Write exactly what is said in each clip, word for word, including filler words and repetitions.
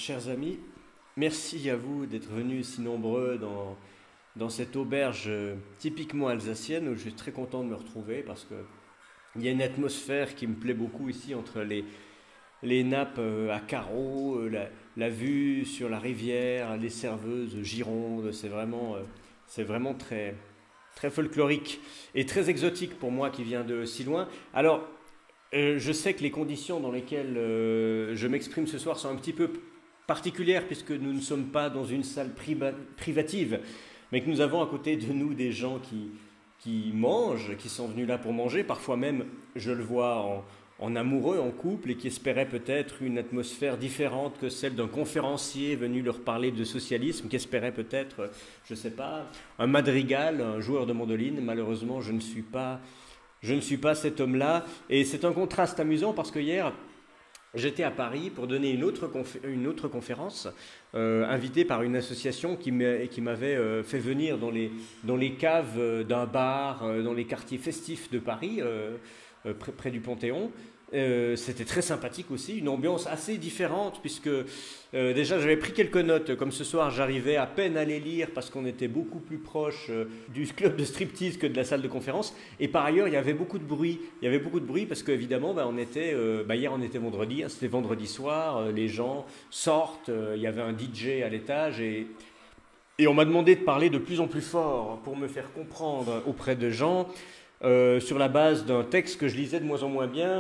chers amis, merci à vous d'être venus si nombreux dans, dans cette auberge euh, typiquement alsacienne où je suis très content de me retrouver parce que il y a une atmosphère qui me plaît beaucoup ici entre les, les nappes euh, à carreaux, euh, la, la vue sur la rivière, les serveuses girondes, c'est vraiment, euh, c'est vraiment très, très folklorique et très exotique pour moi qui viens de si loin. Alors, euh, je sais que les conditions dans lesquelles euh, je m'exprime ce soir sont un petit peu particulière puisque nous ne sommes pas dans une salle priva- privative, mais que nous avons à côté de nous des gens qui, qui mangent, qui sont venus là pour manger, parfois même, je le vois, en, en amoureux, en couple, et qui espéraient peut-être une atmosphère différente que celle d'un conférencier venu leur parler de socialisme, qui espérait peut-être, je ne sais pas, un madrigal, un joueur de mandoline. Malheureusement, je ne suis pas, je ne suis pas cet homme-là, et c'est un contraste amusant parce que hier, j'étais à Paris pour donner une autre, confé- une autre conférence, euh, invité par une association qui m'a- qui m'avait euh, fait venir dans les, dans les caves euh, d'un bar, euh, dans les quartiers festifs de Paris, euh, euh, près, près du Panthéon. Euh, c'était très sympathique aussi, une ambiance assez différente puisque euh, déjà j'avais pris quelques notes, comme ce soir j'arrivais à peine à les lire parce qu'on était beaucoup plus proche euh, du club de striptease que de la salle de conférence, et par ailleurs il y avait beaucoup de bruit, il y avait beaucoup de bruit parce qu'évidemment bah, on était, euh, bah, hier on était vendredi, hein, c'était vendredi soir, euh, les gens sortent, euh, il y avait un D J à l'étage et, et on m'a demandé de parler de plus en plus fort pour me faire comprendre auprès de gens euh, sur la base d'un texte que je lisais de moins en moins bien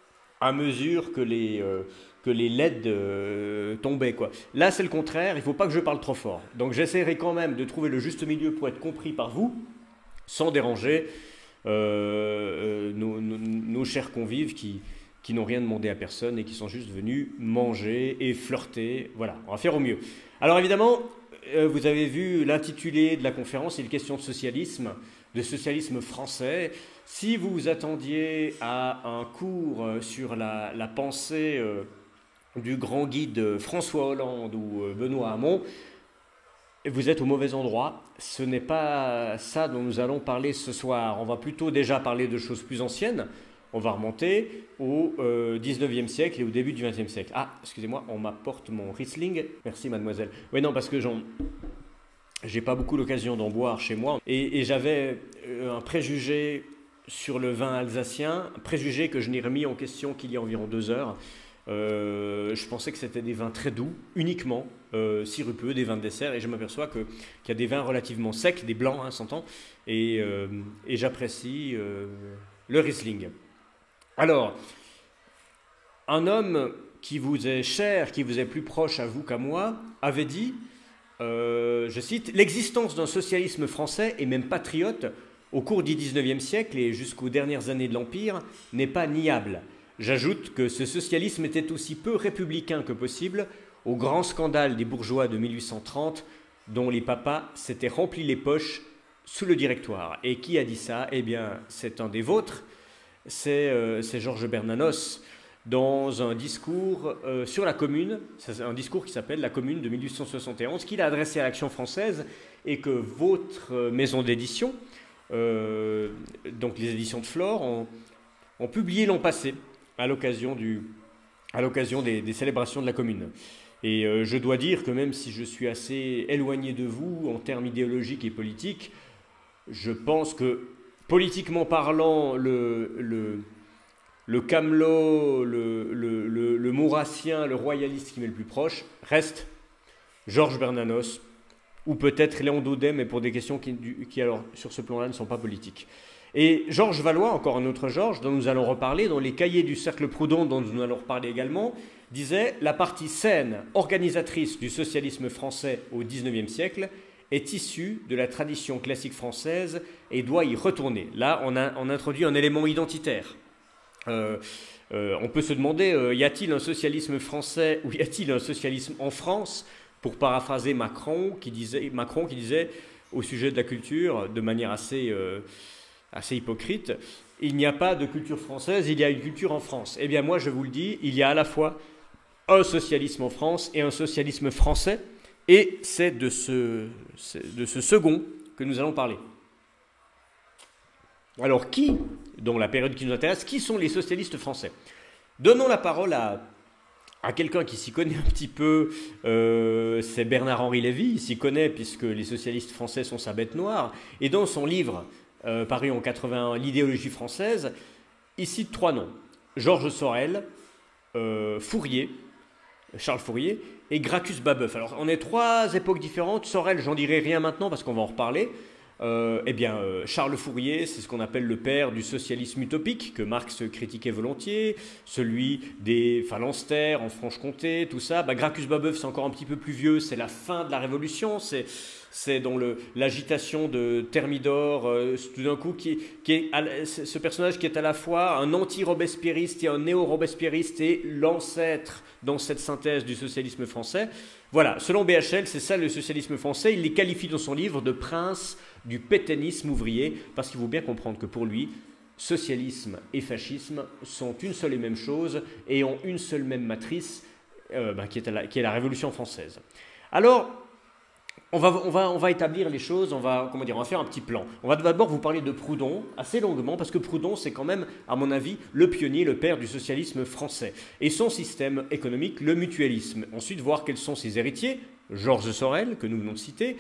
à mesure que les, euh, que les L E D euh, tombaient, quoi. Là, c'est le contraire, il ne faut pas que je parle trop fort. Donc j'essaierai quand même de trouver le juste milieu pour être compris par vous, sans déranger euh, euh, nos, nos, nos chers convives qui, qui n'ont rien demandé à personne et qui sont juste venus manger et flirter. Voilà, on va faire au mieux. Alors évidemment, euh, vous avez vu l'intitulé de la conférence, il est question de socialisme, de socialisme français. Si vous vous attendiez à un cours sur la, la pensée euh, du grand guide François Hollande ou euh, Benoît Hamon, vous êtes au mauvais endroit. Ce n'est pas ça dont nous allons parler ce soir. On va plutôt déjà parler de choses plus anciennes. On va remonter au euh, dix-neuvième siècle et au début du vingtième siècle. Ah, excusez-moi, on m'apporte mon Riesling. Merci mademoiselle. Oui, non, parce que j'en... j'ai pas beaucoup l'occasion d'en boire chez moi. Et, et j'avais euh, un préjugé sur le vin alsacien, un préjugé que je n'ai remis en question qu'il y a environ deux heures. Euh, je pensais que c'était des vins très doux, uniquement, euh, sirupeux, des vins de dessert, et je m'aperçois que, qu'il y a des vins relativement secs, des blancs, hein, s'entend, et, euh, et j'apprécie euh, le Riesling. Alors, un homme qui vous est cher, qui vous est plus proche à vous qu'à moi, avait dit, euh, je cite, « L'existence d'un socialisme français, et même patriote, au cours du dix-neuvième siècle et jusqu'aux dernières années de l'Empire, n'est pas niable. J'ajoute que ce socialisme était aussi peu républicain que possible au grand scandale des bourgeois de mille huit cent trente, dont les papas s'étaient remplis les poches sous le Directoire. » Et qui a dit ça? Eh bien, c'est un des vôtres, c'est, euh, c'est Georges Bernanos, dans un discours euh, sur la Commune, c'est un discours qui s'appelle La Commune de mille huit cent soixante et onze, qu'il a adressé à l'Action française et que votre euh, maison d'édition, Euh, donc les éditions de Flore, ont, ont publié l'an passé à l'occasion, du, à l'occasion des, des célébrations de la Commune. Et euh, je dois dire que même si je suis assez éloigné de vous en termes idéologiques et politiques, je pense que politiquement parlant, le, le, le camelot, le, le, le, le maurassien, le royaliste qui m'est le plus proche reste Georges Bernanos, ou peut-être Léon Daudet, mais pour des questions qui, qui alors, sur ce plan-là, ne sont pas politiques. Et Georges Valois, encore un autre Georges, dont nous allons reparler, dans les cahiers du Cercle Proudhon, dont nous allons reparler également, disait « La partie saine, organisatrice du socialisme français au dix-neuvième siècle est issue de la tradition classique française et doit y retourner. » Là, on, a, on introduit un élément identitaire. Euh, euh, on peut se demander, euh, y a-t-il un socialisme français ou y a-t-il un socialisme en France ? Pour paraphraser Macron qui, disait, Macron qui disait au sujet de la culture, de manière assez, euh, assez hypocrite, « Il n'y a pas de culture française, il y a une culture en France. » Eh bien moi je vous le dis, il y a à la fois un socialisme en France et un socialisme français, et c'est de ce, c'est de ce second que nous allons parler. Alors qui, dans la période qui nous intéresse, qui sont les socialistes français? Donnons la parole à À quelqu'un qui s'y connaît un petit peu, euh, c'est Bernard-Henri Lévy, il s'y connaît puisque les socialistes français sont sa bête noire, et dans son livre, euh, paru en quatre-vingt-un, L'idéologie française, il cite trois noms, Georges Sorel, euh, Fourier, Charles Fourier, et Gracchus Babeuf. Alors on est trois époques différentes, Sorel, j'en dirai rien maintenant parce qu'on va en reparler. Euh, eh bien, euh, Charles Fourier, c'est ce qu'on appelle le père du socialisme utopique, que Marx critiquait volontiers, celui des phalanstères en Franche-Comté, tout ça. Bah, Gracchus Babeuf, c'est encore un petit peu plus vieux, c'est la fin de la Révolution, c'est, c'est dans le, l'agitation de Thermidor, euh, tout d'un coup, qui, qui est, ce personnage qui est à la fois un anti-robespierriste et un néo-robespierriste et l'ancêtre dans cette synthèse du socialisme français. Voilà, selon B H L, c'est ça le socialisme français, il les qualifie dans son livre de prince du pétainisme ouvrier, parce qu'il faut bien comprendre que pour lui, socialisme et fascisme sont une seule et même chose et ont une seule même matrice, euh, ben, qui, est la, qui est la Révolution française. Alors, on va, on, va, on va établir les choses, on va, comment dire, on va faire un petit plan. On va d'abord vous parler de Proudhon, assez longuement, parce que Proudhon, c'est quand même, à mon avis, le pionnier, le père du socialisme français. Et son système économique, le mutualisme. Ensuite, voir quels sont ses héritiers, Georges Sorel, que nous venons de citer,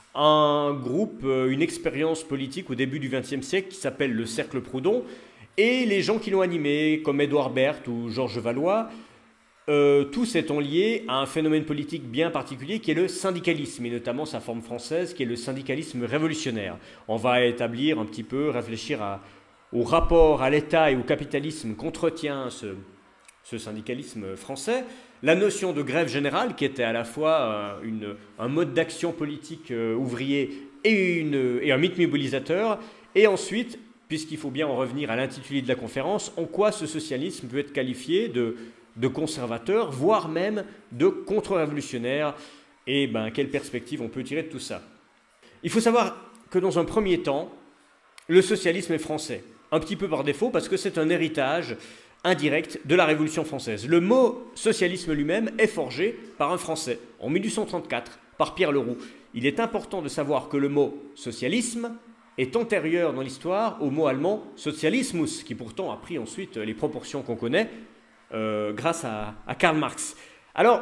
un groupe, une expérience politique au début du vingtième siècle qui s'appelle le Cercle Proudhon, et les gens qui l'ont animé, comme Édouard Berthe ou Georges Valois, euh, tous étant liés à un phénomène politique bien particulier qui est le syndicalisme, et notamment sa forme française qui est le syndicalisme révolutionnaire. On va établir un petit peu, réfléchir à, au rapport à l'État et au capitalisme qu'entretient ce, ce syndicalisme français, la notion de grève générale qui était à la fois euh, une, un mode d'action politique euh, ouvrier et, une, et un mythe mobilisateur, et ensuite, puisqu'il faut bien en revenir à l'intitulé de la conférence, en quoi ce socialisme peut être qualifié de, de conservateur, voire même de contre-révolutionnaire, et ben, quelle perspective on peut tirer de tout ça. Il faut savoir que dans un premier temps, le socialisme est français, un petit peu par défaut, parce que c'est un héritage indirect de la Révolution française. Le mot socialisme lui-même est forgé par un Français, en mille huit cent trente-quatre, par Pierre Leroux. Il est important de savoir que le mot socialisme est antérieur dans l'histoire au mot allemand socialismus, qui pourtant a pris ensuite les proportions qu'on connaît euh, grâce à, à Karl Marx. Alors,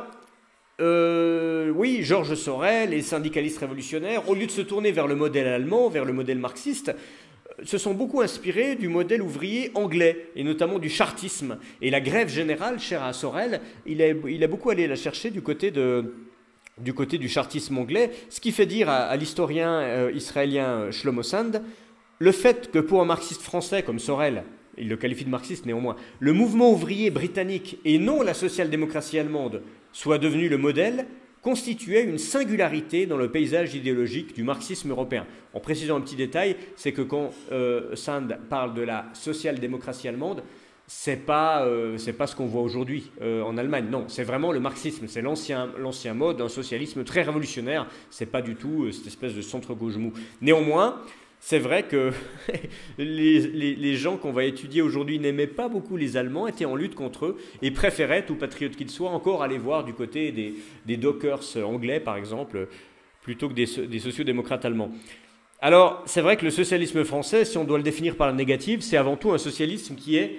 euh, oui, Georges Sorel, les syndicalistes révolutionnaires, au lieu de se tourner vers le modèle allemand, vers le modèle marxiste, se sont beaucoup inspirés du modèle ouvrier anglais, et notamment du chartisme. Et la grève générale, chère à Sorel, il a, il a beaucoup allé la chercher du côté, de, du côté du chartisme anglais, ce qui fait dire à, à l'historien euh, israélien Shlomo Sand le fait que pour un marxiste français comme Sorel, il le qualifie de marxiste néanmoins, le mouvement ouvrier britannique et non la social-démocratie allemande soit devenu le modèle, constituait une singularité dans le paysage idéologique du marxisme européen. En précisant un petit détail, c'est que quand euh, Sand parle de la social-démocratie allemande, c'est pas, euh, c'est pas ce qu'on voit aujourd'hui euh, en Allemagne. Non, c'est vraiment le marxisme, c'est l'ancien, l'ancien mode, un socialisme très révolutionnaire. C'est pas du tout euh, cette espèce de centre-gauche mou. Néanmoins, c'est vrai que les, les, les gens qu'on va étudier aujourd'hui n'aimaient pas beaucoup les Allemands, étaient en lutte contre eux et préféraient, tout patriote qu'ils soient, encore aller voir du côté des, des dockers anglais, par exemple, plutôt que des, des sociodémocrates allemands. Alors, c'est vrai que le socialisme français, si on doit le définir par la négative, c'est avant tout un socialisme qui est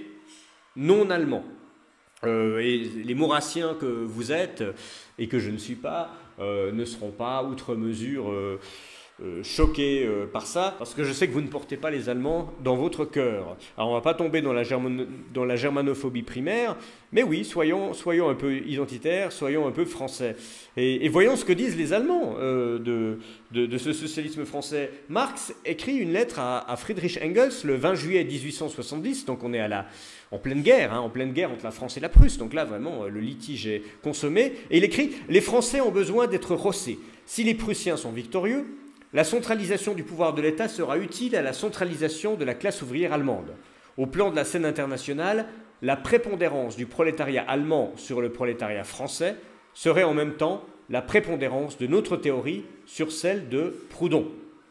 non allemand. Euh, et les maurassiens que vous êtes, et que je ne suis pas, euh, ne seront pas, outre mesure... Euh, Euh, choqué euh, par ça, parce que je sais que vous ne portez pas les Allemands dans votre cœur. Alors on ne va pas tomber dans la, germano- dans la germanophobie primaire, mais oui, soyons, soyons un peu identitaires, soyons un peu français. Et, et voyons ce que disent les Allemands euh, de, de, de ce socialisme français. Marx écrit une lettre à, à Friedrich Engels le vingt juillet mille huit cent soixante-dix, donc on est à la, en pleine guerre, hein, en pleine guerre entre la France et la Prusse, donc là vraiment le litige est consommé, et il écrit « Les Français ont besoin d'être rossés. Si les Prussiens sont victorieux, la centralisation du pouvoir de l'État sera utile à la centralisation de la classe ouvrière allemande. Au plan de la scène internationale, la prépondérance du prolétariat allemand sur le prolétariat français serait en même temps la prépondérance de notre théorie sur celle de Proudhon. »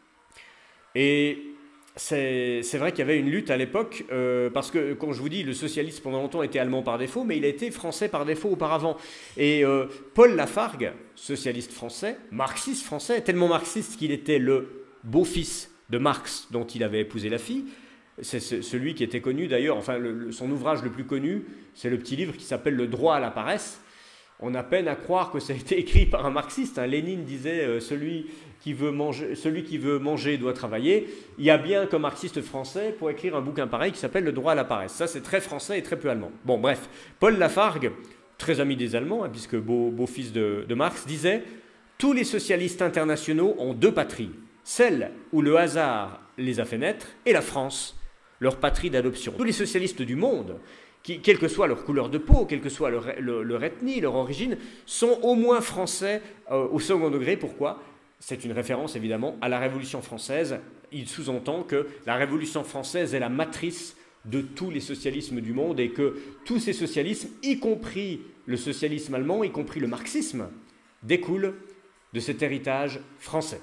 Et c'est, c'est vrai qu'il y avait une lutte à l'époque, euh, parce que, comme je vous dis, le socialisme pendant longtemps était allemand par défaut, mais il a été français par défaut auparavant. Et euh, Paul Lafargue, socialiste français, marxiste français, tellement marxiste qu'il était le beau-fils de Marx dont il avait épousé la fille, c'est celui qui était connu d'ailleurs, enfin le, le, son ouvrage le plus connu, c'est le petit livre qui s'appelle « Le droit à la paresse ». On a peine à croire que ça a été écrit par un marxiste. Hein. Lénine disait euh, celui, qui veut manger, celui qui veut manger doit travailler. Il y a bien qu'un marxiste français pour écrire un bouquin pareil qui s'appelle Le droit à la paresse. Ça, c'est très français et très peu allemand. Bon, bref, Paul Lafargue, très ami des Allemands, hein, puisque beau, beau-fils de, de Marx, disait « Tous les socialistes internationaux ont deux patries, celle où le hasard les a fait naître et la France, leur patrie d'adoption. Tous les socialistes du monde, qui, quelle que soit leur couleur de peau, quelle que soit leur, leur, leur ethnie, leur origine, sont au moins français euh, au second degré. Pourquoi ? C'est une référence évidemment à la Révolution française. Il sous-entend que la Révolution française est la matrice de tous les socialismes du monde et que tous ces socialismes, y compris le socialisme allemand, y compris le marxisme, découlent de cet héritage français.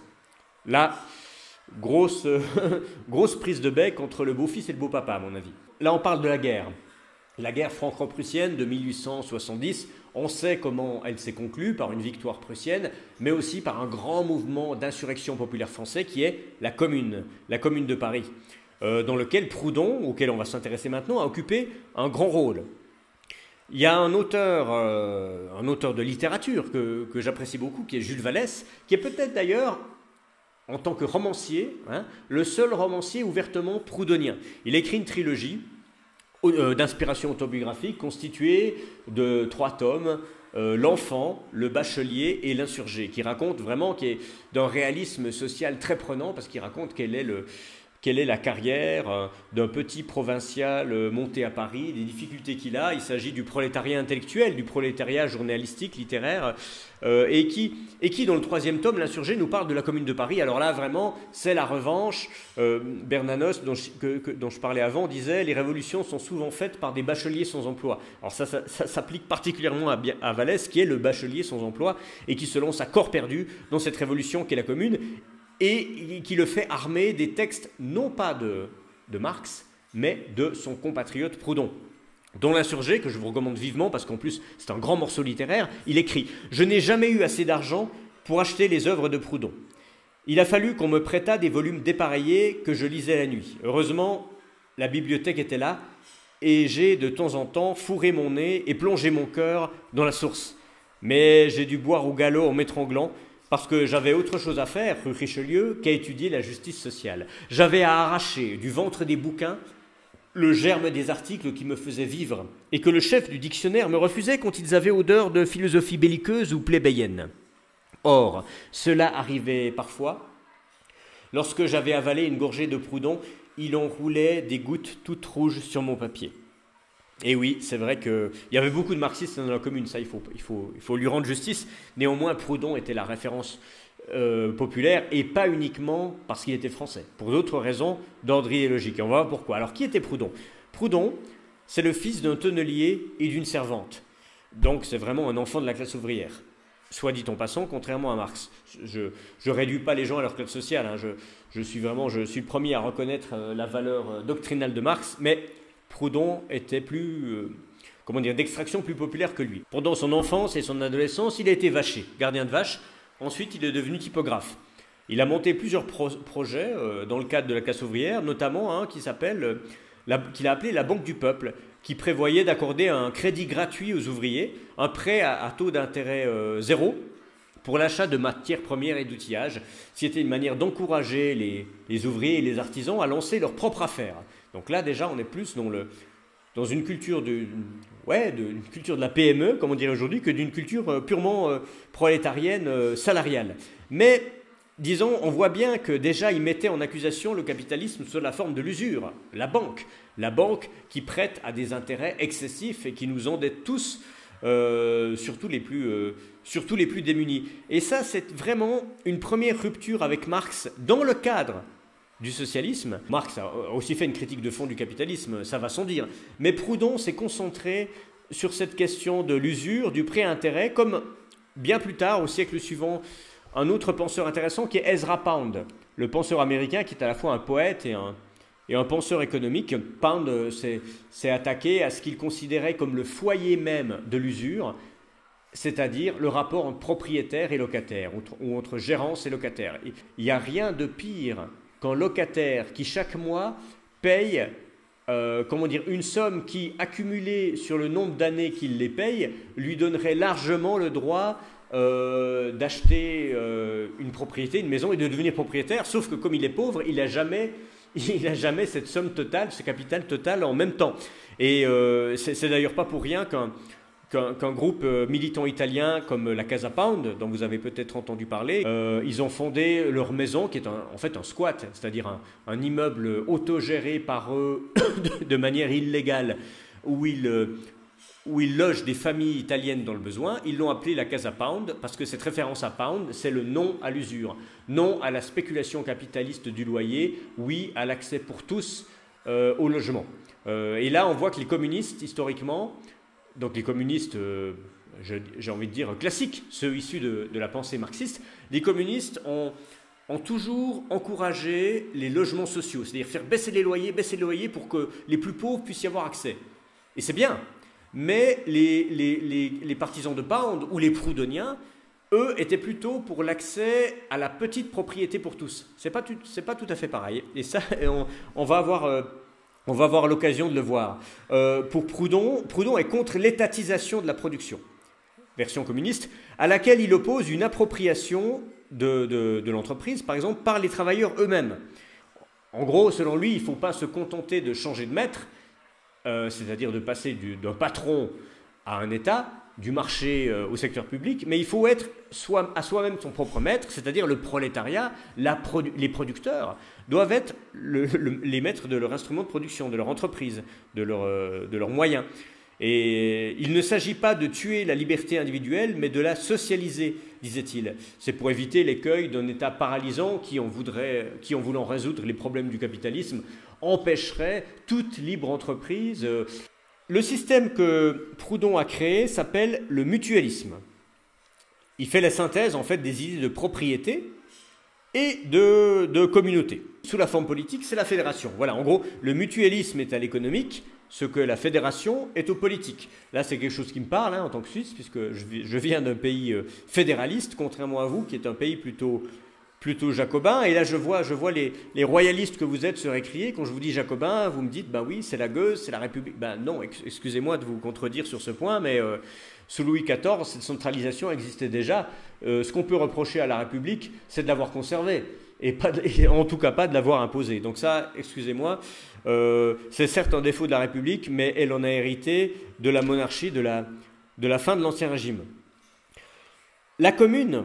Là, grosse, grosse prise de bec entre le beau-fils et le beau-papa, à mon avis. Là, on parle de la guerre. La guerre franco-prussienne de mille huit cent soixante-dix, on sait comment elle s'est conclue, par une victoire prussienne, mais aussi par un grand mouvement d'insurrection populaire français qui est la Commune, la Commune de Paris, euh, dans lequel Proudhon, auquel on va s'intéresser maintenant, a occupé un grand rôle. Il y a un auteur, euh, un auteur de littérature que, que j'apprécie beaucoup, qui est Jules Vallès, qui est peut-être d'ailleurs, en tant que romancier, hein, le seul romancier ouvertement proudhonien. Il écrit une trilogie euh, d'inspiration autobiographique constituée de trois tomes, euh, L'Enfant, Le Bachelier et L'Insurgé, qui raconte vraiment, qui est d'un réalisme social très prenant, parce qu'il raconte quel est le... Quelle est la carrière euh, d'un petit provincial euh, monté à Paris, les difficultés qu'il a. Il s'agit du prolétariat intellectuel, du prolétariat journalistique, littéraire, euh, et, qui, et qui, dans le troisième tome, L'Insurgé, nous parle de la Commune de Paris. Alors là, vraiment, c'est la revanche. Euh, Bernanos, dont je, que, que, dont je parlais avant, disait « Les révolutions sont souvent faites par des bacheliers sans emploi ». Alors ça, ça, ça s'applique particulièrement à, à Vallès, qui est le bachelier sans emploi, et qui se lance à corps perdu dans cette révolution qu'est la Commune, et qui le fait armer des textes non pas de, de Marx, mais de son compatriote Proudhon. Dans L'Insurgé, que je vous recommande vivement, parce qu'en plus c'est un grand morceau littéraire, il écrit « Je n'ai jamais eu assez d'argent pour acheter les œuvres de Proudhon. Il a fallu qu'on me prêtât des volumes dépareillés que je lisais la nuit. Heureusement, la bibliothèque était là, et j'ai de temps en temps fourré mon nez et plongé mon cœur dans la source. Mais j'ai dû boire au galop en m'étranglant, parce que j'avais autre chose à faire, rue Richelieu, qu'à étudier la justice sociale. J'avais à arracher du ventre des bouquins le germe des articles qui me faisaient vivre, et que le chef du dictionnaire me refusait quand ils avaient odeur de philosophie belliqueuse ou plébéienne. Or, cela arrivait parfois. Lorsque j'avais avalé une gorgée de Proudhon, il en roulait des gouttes toutes rouges sur mon papier. Et oui, c'est vrai qu'il y avait beaucoup de marxistes dans la Commune, ça il faut, il faut, il faut lui rendre justice. Néanmoins, Proudhon était la référence euh, populaire, et pas uniquement parce qu'il était français, pour d'autres raisons d'ordre idéologique. Et on va voir pourquoi. Alors, qui était Proudhon ? Proudhon, c'est le fils d'un tonnelier et d'une servante. Donc, c'est vraiment un enfant de la classe ouvrière. Soit dit en passant, contrairement à Marx. Je ne réduis pas les gens à leur classe sociale. Hein. Je, je, suis vraiment, je suis le premier à reconnaître euh, la valeur euh, doctrinale de Marx, mais Proudhon était plus, euh, comment dire, d'extraction plus populaire que lui. Pendant son enfance et son adolescence, il a été vacher, gardien de vaches. Ensuite, il est devenu typographe. Il a monté plusieurs pro projets euh, dans le cadre de la classe ouvrière, notamment un qui s'appelle, euh, la, qu'il a appelé la Banque du Peuple, qui prévoyait d'accorder un crédit gratuit aux ouvriers, un prêt à, à taux d'intérêt euh, zéro, pour l'achat de matières premières et d'outillage. C'était une manière d'encourager les, les ouvriers et les artisans à lancer leur propre affaire. Donc là, déjà, on est plus dans, le, dans une, culture de, ouais, de, une culture de la P M E, comme on dirait aujourd'hui, que d'une culture euh, purement euh, prolétarienne, euh, salariale. Mais, disons, on voit bien que déjà, il mettait en accusation le capitalisme sous la forme de l'usure, la banque. La banque qui prête à des intérêts excessifs et qui nous endette tous, euh, surtout, les plus, euh, surtout les plus démunis. Et ça, c'est vraiment une première rupture avec Marx dans le cadre du socialisme. Marx a aussi fait une critique de fond du capitalisme, ça va sans dire. Mais Proudhon s'est concentré sur cette question de l'usure, du prêt à intérêt, comme bien plus tard, au siècle suivant, un autre penseur intéressant qui est Ezra Pound, le penseur américain qui est à la fois un poète et un, et un penseur économique. Pound s'est attaqué à ce qu'il considérait comme le foyer même de l'usure, c'est-à-dire le rapport entre propriétaire et locataire, ou entre gérance et locataire. Il n'y a rien de pire qu'un locataire qui chaque mois paye euh, comment dire, une somme qui, accumulée sur le nombre d'années qu'il les paye, lui donnerait largement le droit euh, d'acheter euh, une propriété, une maison et de devenir propriétaire, sauf que comme il est pauvre, il n'a jamais, il a jamais cette somme totale, ce capital total en même temps. Et euh, c'est d'ailleurs pas pour rien qu'un qu'un qu'un groupe euh, militant italien comme la Casa Pound, dont vous avez peut-être entendu parler, euh, ils ont fondé leur maison, qui est un, en fait un squat, c'est-à-dire un, un immeuble autogéré par eux de, de manière illégale, où ils, euh, où ils logent des familles italiennes dans le besoin. Ils l'ont appelé la Casa Pound, parce que cette référence à Pound, c'est le non à l'usure, non à la spéculation capitaliste du loyer, oui à l'accès pour tous euh, au logement. Euh, et là, on voit que les communistes, historiquement, donc les communistes, euh, j'ai envie de dire classiques, ceux issus de, de la pensée marxiste, les communistes ont, ont toujours encouragé les logements sociaux, c'est-à-dire faire baisser les loyers, baisser les loyers pour que les plus pauvres puissent y avoir accès. Et c'est bien, mais les, les, les, les partisans de Pound ou les proudhoniens, eux, étaient plutôt pour l'accès à la petite propriété pour tous. C'est pas, c'est pas tout à fait pareil. Et ça, on, on va avoir... Euh, On va avoir l'occasion de le voir. Euh, pour Proudhon, Proudhon est contre l'étatisation de la production, version communiste, à laquelle il oppose une appropriation de, de, de l'entreprise, par exemple, par les travailleurs eux-mêmes. En gros, selon lui, il ne faut pas se contenter de changer de maître, euh, c'est-à-dire de passer d'un patron à un État, du marché euh, au secteur public, mais il faut être soi, à soi-même son propre maître, c'est-à-dire le prolétariat, la produ les producteurs doivent être le, le, les maîtres de leur instrument de production, de leur entreprise, de, leur, euh, de leurs moyens. Et il ne s'agit pas de tuer la liberté individuelle, mais de la socialiser, disait-il. C'est pour éviter l'écueil d'un État paralysant qui, en voudrait, qui, en voulant résoudre les problèmes du capitalisme, empêcherait toute libre entreprise. Le système que Proudhon a créé s'appelle le mutualisme. Il fait la synthèse en fait des idées de propriété et de, de communauté. Sous la forme politique, c'est la fédération. Voilà, en gros, le mutualisme est à l'économique, ce que la fédération est au politique. Là, c'est quelque chose qui me parle hein, en tant que Suisse, puisque je, je viens d'un pays euh, fédéraliste, contrairement à vous, qui est un pays plutôt... plutôt jacobin, et là je vois, je vois les, les royalistes que vous êtes se récrier. Quand je vous dis jacobin, vous me dites, ben oui, c'est la gueuse, c'est la République. Ben non, excusez-moi de vous contredire sur ce point, mais euh, sous Louis quatorze, cette centralisation existait déjà. Euh, ce qu'on peut reprocher à la République, c'est de l'avoir conservée, et, pas de, et en tout cas pas de l'avoir imposée. Donc ça, excusez-moi, euh, c'est certes un défaut de la République, mais elle en a hérité de la monarchie, de la, de la fin de l'Ancien Régime. La commune,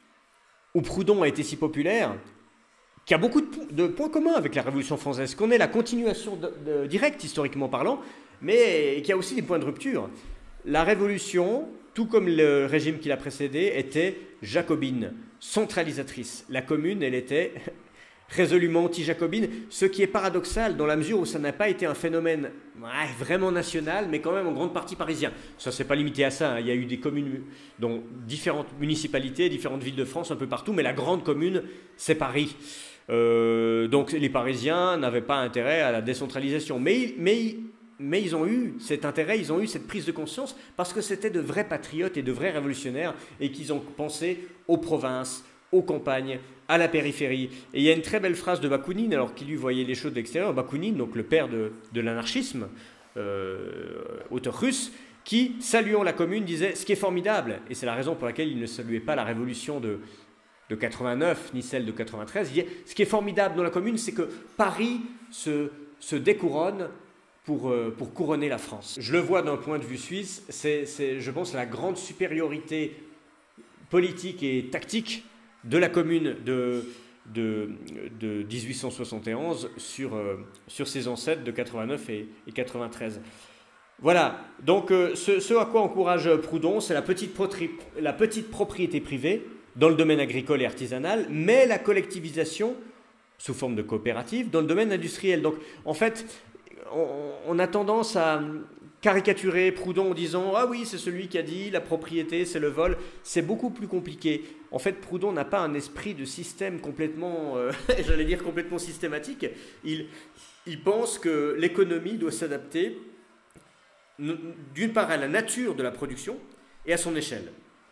où Proudhon a été si populaire, qui a beaucoup de, de points communs avec la Révolution française, qu'on est la continuation de, de, directe, historiquement parlant, mais qui a aussi des points de rupture. La Révolution, tout comme le régime qui l'a précédé, était jacobine, centralisatrice. La commune, elle était résolument anti-jacobine, ce qui est paradoxal dans la mesure où ça n'a pas été un phénomène ouais, vraiment national, mais quand même en grande partie parisien. Ça ne s'est pas limité à ça, hein. Il y a eu des communes, dont différentes municipalités, différentes villes de France, un peu partout, mais la grande commune, c'est Paris. Euh, donc les Parisiens n'avaient pas intérêt à la décentralisation, mais, mais, mais ils ont eu cet intérêt, ils ont eu cette prise de conscience, parce que c'était de vrais patriotes et de vrais révolutionnaires, et qu'ils ont pensé aux provinces, aux campagnes, à la périphérie. Et il y a une très belle phrase de Bakounine, alors qu'il lui voyait les choses de l'extérieur, Bakounine, donc le père de, de l'anarchisme, euh, auteur russe, qui, saluant la commune, disait « Ce qui est formidable », et c'est la raison pour laquelle il ne saluait pas la révolution de, de quatre-vingt-neuf, ni celle de quatre-vingt-treize, il disait « Ce qui est formidable dans la commune, c'est que Paris se, se découronne pour, euh, pour couronner la France ». Je le vois d'un point de vue suisse, c'est, je pense, la grande supériorité politique et tactique de la commune de, de, de mille huit cent soixante et onze sur, euh, sur ses ancêtres de quatre-vingt-neuf et, et quatre-vingt-treize. Voilà, donc euh, ce, ce à quoi encourage Proudhon, c'est la petite, la petite propriété privée dans le domaine agricole et artisanal, mais la collectivisation sous forme de coopérative dans le domaine industriel. Donc en fait, on, on a tendance à caricaturer Proudhon en disant « Ah oui, c'est celui qui a dit la propriété, c'est le vol ». C'est beaucoup plus compliqué. En fait, Proudhon n'a pas un esprit de système complètement, euh, j'allais dire complètement systématique. Il, il pense que l'économie doit s'adapter d'une part à la nature de la production et à son échelle.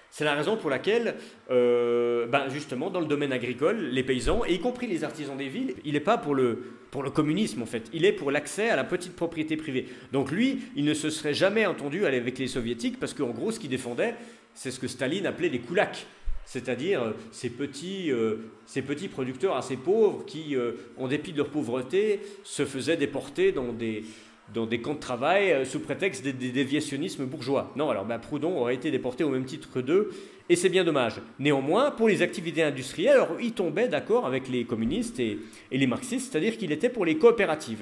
C'est la raison pour laquelle, euh, ben justement, dans le domaine agricole, les paysans, et y compris les artisans des villes, il n'est pas pour le, pour le communisme en fait, il est pour l'accès à la petite propriété privée. Donc lui, il ne se serait jamais entendu aller avec les soviétiques, parce qu'en gros, ce qu'il défendait, c'est ce que Staline appelait les koulaks, c'est-à-dire ces petits, euh, ces petits producteurs assez pauvres qui, euh, en dépit de leur pauvreté, se faisaient déporter dans des... dans des camps de travail euh, sous prétexte des, des déviationnismes bourgeois. Non, alors ben, Proudhon aurait été déporté au même titre d'eux, et c'est bien dommage. Néanmoins, pour les activités industrielles, alors, il tombait d'accord avec les communistes et, et les marxistes, c'est-à-dire qu'il était pour les coopératives.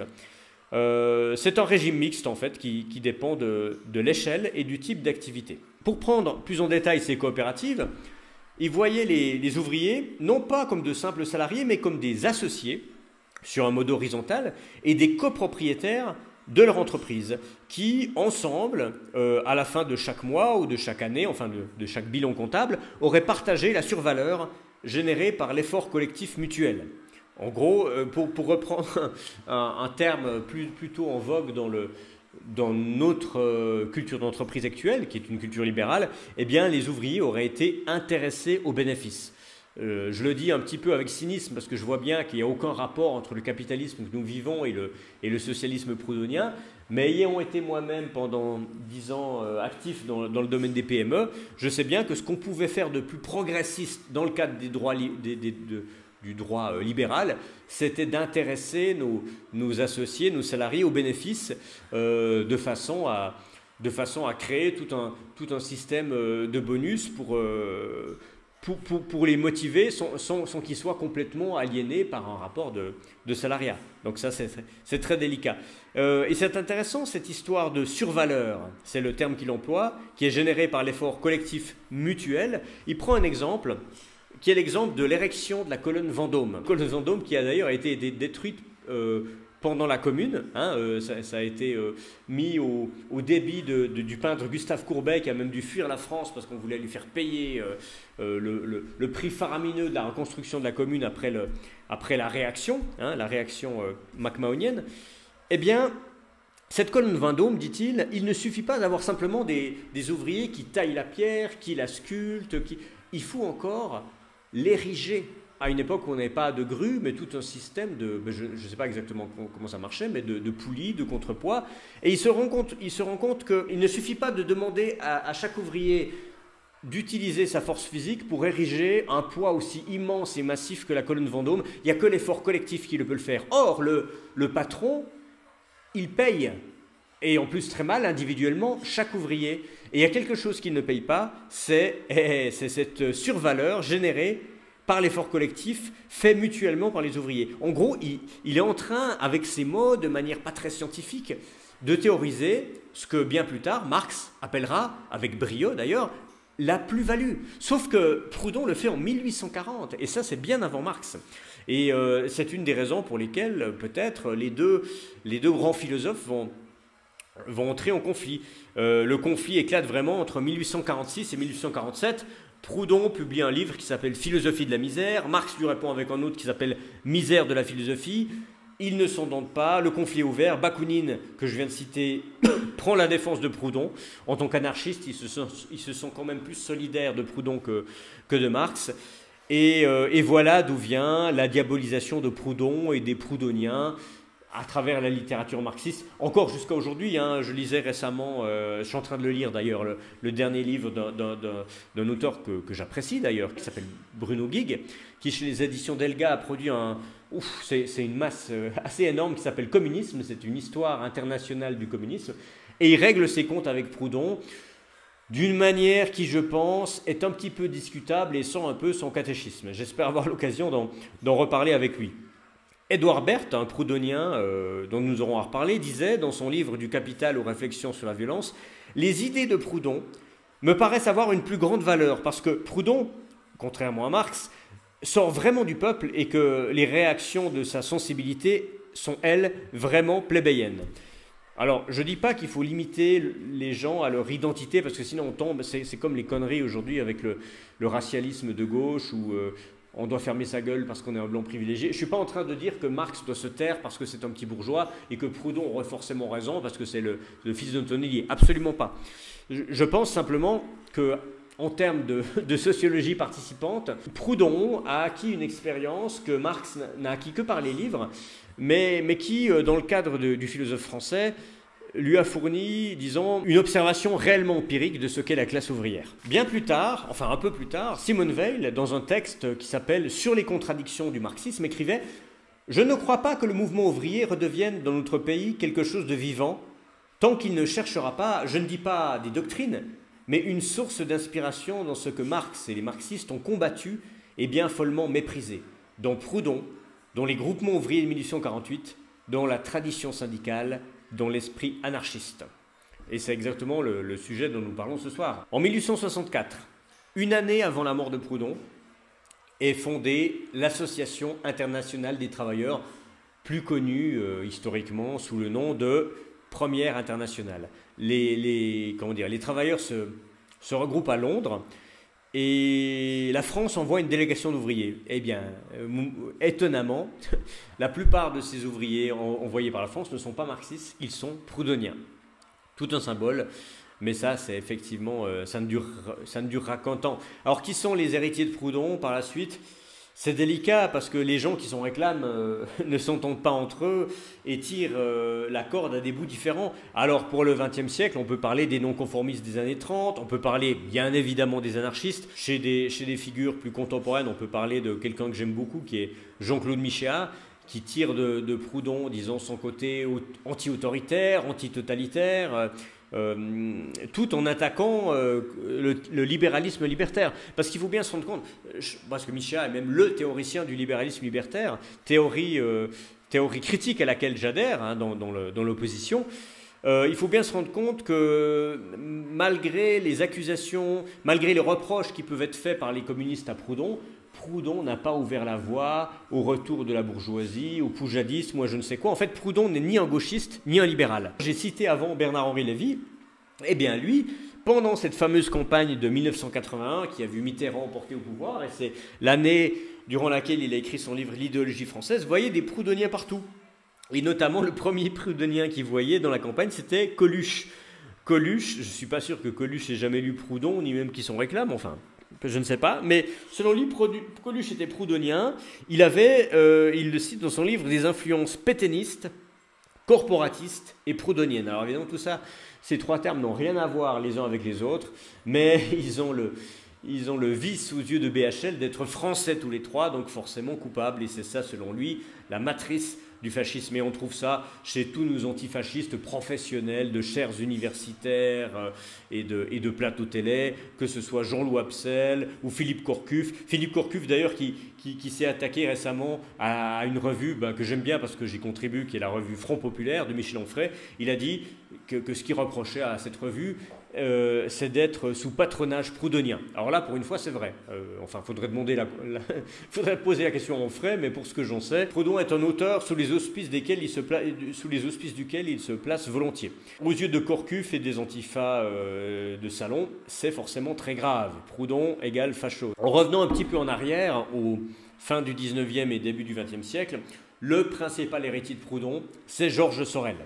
Euh, c'est un régime mixte, en fait, qui, qui dépend de, de l'échelle et du type d'activité. Pour prendre plus en détail ces coopératives, il voyait les, les ouvriers, non pas comme de simples salariés, mais comme des associés, sur un mode horizontal, et des copropriétaires de leur entreprise, qui, ensemble, euh, à la fin de chaque mois ou de chaque année, enfin de, de chaque bilan comptable, auraient partagé la survaleur générée par l'effort collectif mutuel. En gros, euh, pour, pour reprendre un, un terme plus, plutôt en vogue dans, le, dans notre euh, culture d'entreprise actuelle, qui est une culture libérale, eh bien, les ouvriers auraient été intéressés aux bénéfices. Euh, je le dis un petit peu avec cynisme parce que je vois bien qu'il n'y a aucun rapport entre le capitalisme que nous vivons et le, et le socialisme proudhonien, mais ayant été moi-même pendant dix ans euh, actif dans, dans le domaine des P M E, je sais bien que ce qu'on pouvait faire de plus progressiste dans le cadre des droits, des, des, de, du droit euh, libéral, c'était d'intéresser nos, nos associés, nos salariés aux bénéfices euh, de façon à, de façon à créer tout un, tout un système euh, de bonus pour... Euh, Pour, pour, pour les motiver sans, sans, sans qu'ils soient complètement aliénés par un rapport de, de salariat. Donc ça, c'est, c'est très délicat. Euh, et c'est intéressant, cette histoire de survaleur, c'est le terme qu'il emploie, qui est générée par l'effort collectif mutuel. Il prend un exemple, qui est l'exemple de l'érection de la colonne Vendôme. La colonne Vendôme qui a d'ailleurs été détruite euh, pendant la Commune, hein, euh, ça, ça a été euh, mis au, au débit de, de, du peintre Gustave Courbet, qui a même dû fuir la France parce qu'on voulait lui faire payer euh, euh, le, le, le prix faramineux de la reconstruction de la Commune après, le, après la réaction, hein, la réaction euh, macmahonienne. Eh bien, cette colonne Vendôme, dit-il, il ne suffit pas d'avoir simplement des, des ouvriers qui taillent la pierre, qui la sculptent, qui... il faut encore l'ériger. À une époque où on n'avait pas de grue, mais tout un système de, je ne sais pas exactement comment ça marchait, mais de, de poulies, de contrepoids. Et il se rend compte, il se rend compte qu'il ne suffit pas de demander à, à chaque ouvrier d'utiliser sa force physique pour ériger un poids aussi immense et massif que la colonne Vendôme. Il n'y a que l'effort collectif qui le peut le faire. Or, le, le patron, il paye, et en plus très mal individuellement, chaque ouvrier. Et il y a quelque chose qu'il ne paye pas, c'est, c'est cette survaleur générée par l'effort collectif fait mutuellement par les ouvriers. En gros, il, il est en train, avec ses mots, de manière pas très scientifique, de théoriser ce que bien plus tard, Marx appellera, avec brio d'ailleurs, la plus-value. Sauf que Proudhon le fait en mille huit cent quarante, et ça c'est bien avant Marx. Et euh, c'est une des raisons pour lesquelles peut-être les deux, les deux grands philosophes vont, vont entrer en conflit. Euh, le conflit éclate vraiment entre mille huit cent quarante-six et mille huit cent quarante-sept. Proudhon publie un livre qui s'appelle « Philosophie de la misère ». Marx lui répond avec un autre qui s'appelle « Misère de la philosophie ». Ils ne s'entendent pas, le conflit est ouvert. Bakounine, que je viens de citer, prend la défense de Proudhon. En tant qu'anarchiste, ils se sont, ils se sont quand même plus solidaires de Proudhon que, que de Marx. Et, euh, et voilà d'où vient la diabolisation de Proudhon et des proudhoniens à travers la littérature marxiste, encore jusqu'à aujourd'hui. Hein, je lisais récemment, euh, je suis en train de le lire d'ailleurs, le, le dernier livre d'un, d'un, d'un, d'un auteur que, que j'apprécie d'ailleurs, qui s'appelle Bruno Guig, qui chez les éditions Delga a produit un... Ouf, c'est, c'est une masse euh, assez énorme qui s'appelle Communisme, c'est une histoire internationale du communisme, et il règle ses comptes avec Proudhon d'une manière qui, je pense, est un petit peu discutable et sent un peu son catéchisme. J'espère avoir l'occasion d'en, d'en reparler avec lui. Édouard Berthe, un proudhonien euh, dont nous aurons à reparler, disait dans son livre « Du Capital aux réflexions sur la violence » « Les idées de Proudhon me paraissent avoir une plus grande valeur parce que Proudhon, contrairement à Marx, sort vraiment du peuple et que les réactions de sa sensibilité sont, elles, vraiment plébéiennes. » Alors, je ne dis pas qu'il faut limiter les gens à leur identité parce que sinon on tombe, c'est, c'est comme les conneries aujourd'hui avec le, le racialisme de gauche ou... Euh, on doit fermer sa gueule parce qu'on est un blanc privilégié. Je ne suis pas en train de dire que Marx doit se taire parce que c'est un petit bourgeois et que Proudhon aurait forcément raison parce que c'est le, le fils d'un tonnelier. Absolument pas. Je, je pense simplement que en termes de, de sociologie participante, Proudhon a acquis une expérience que Marx n'a acquis que par les livres, mais, mais qui, dans le cadre de, du philosophe français, lui a fourni, disons, une observation réellement empirique de ce qu'est la classe ouvrière. Bien plus tard, enfin un peu plus tard, Simone Weil, dans un texte qui s'appelle « Sur les contradictions du marxisme », écrivait « Je ne crois pas que le mouvement ouvrier redevienne dans notre pays quelque chose de vivant, tant qu'il ne cherchera pas, je ne dis pas des doctrines, mais une source d'inspiration dans ce que Marx et les marxistes ont combattu et bien follement méprisé, dont Proudhon, dont les groupements ouvriers de mille huit cent quarante-huit, dont la tradition syndicale, dont l'esprit anarchiste. » Et c'est exactement le, le sujet dont nous parlons ce soir. En mille huit cent soixante-quatre, une année avant la mort de Proudhon, est fondée l'Association internationale des travailleurs, plus connue euh, historiquement sous le nom de Première internationale. Les, les, comment dire, les travailleurs se, se regroupent à Londres et la France envoie une délégation d'ouvriers. Eh bien, euh, étonnamment, la plupart de ces ouvriers en, envoyés par la France ne sont pas marxistes, ils sont proudhoniens. Tout un symbole, mais ça, c'est effectivement, euh, ça, ne dure, ça ne durera qu'un temps. Alors, qui sont les héritiers de Proudhon par la suite ? C'est délicat parce que les gens qui s'en réclament euh, ne s'entendent pas entre eux et tirent euh, la corde à des bouts différents. Alors pour le vingtième siècle, on peut parler des non-conformistes des années trente, on peut parler bien évidemment des anarchistes. Chez des, chez des figures plus contemporaines, on peut parler de quelqu'un que j'aime beaucoup qui est Jean-Claude Michéa, qui tire de, de Proudhon, disons, son côté anti-autoritaire, anti-totalitaire, euh, Euh, tout en attaquant euh, le, le libéralisme libertaire. Parce qu'il faut bien se rendre compte, je, parce que Michéa est même le théoricien du libéralisme libertaire, théorie, euh, théorie critique à laquelle j'adhère hein, dans, dans l'opposition, euh, il faut bien se rendre compte que malgré les accusations, malgré les reproches qui peuvent être faits par les communistes à Proudhon, Proudhon n'a pas ouvert la voie au retour de la bourgeoisie, au poujadisme, moi je ne sais quoi. En fait, Proudhon n'est ni un gauchiste, ni un libéral. J'ai cité avant Bernard-Henri Lévy. Eh bien, lui, pendant cette fameuse campagne de mille neuf cent quatre-vingt-un, qui a vu Mitterrand porté au pouvoir, et c'est l'année durant laquelle il a écrit son livre « L'idéologie française », voyait des proudhoniens partout. Et notamment, le premier proudhonien qu'il voyait dans la campagne, c'était Coluche. Coluche, je ne suis pas sûr que Coluche ait jamais lu Proudhon, ni même qu'il s'en réclame, enfin... je ne sais pas, mais selon lui, Coluche était proudhonien. Il avait, euh, il le cite dans son livre, des influences pétainistes, corporatistes et proudhoniennes. Alors évidemment, tout ça, ces trois termes n'ont rien à voir les uns avec les autres, mais ils ont le, ils ont le vice aux yeux de B H L d'être français tous les trois, donc forcément coupables. Et c'est ça, selon lui, la matrice du fascisme. Et on trouve ça chez tous nos antifascistes professionnels, de chaires universitaires euh, et, de, et de plateaux télé, que ce soit Jean-Loup Absel ou Philippe Corcuff. Philippe Corcuff d'ailleurs qui, qui, qui s'est attaqué récemment à, à une revue ben, que j'aime bien parce que j'y contribue, qui est la revue Front Populaire de Michel Onfray. Il a dit que, que ce qu'il reprochait à cette revue, Euh, c'est d'être sous patronage proudhonien. Alors là, pour une fois, c'est vrai. Euh, enfin, il faudrait demander la, la, faudrait poser la question en frais, mais pour ce que j'en sais, Proudhon est un auteur sous les auspices desquels il se place, sous les auspices duquel il se place volontiers. Aux yeux de Corcuff et des antifas euh, de salon, c'est forcément très grave. Proudhon égale facho. En revenant un petit peu en arrière, au fin du dix-neuvième et début du vingtième siècle, le principal héritier de Proudhon, c'est Georges Sorel.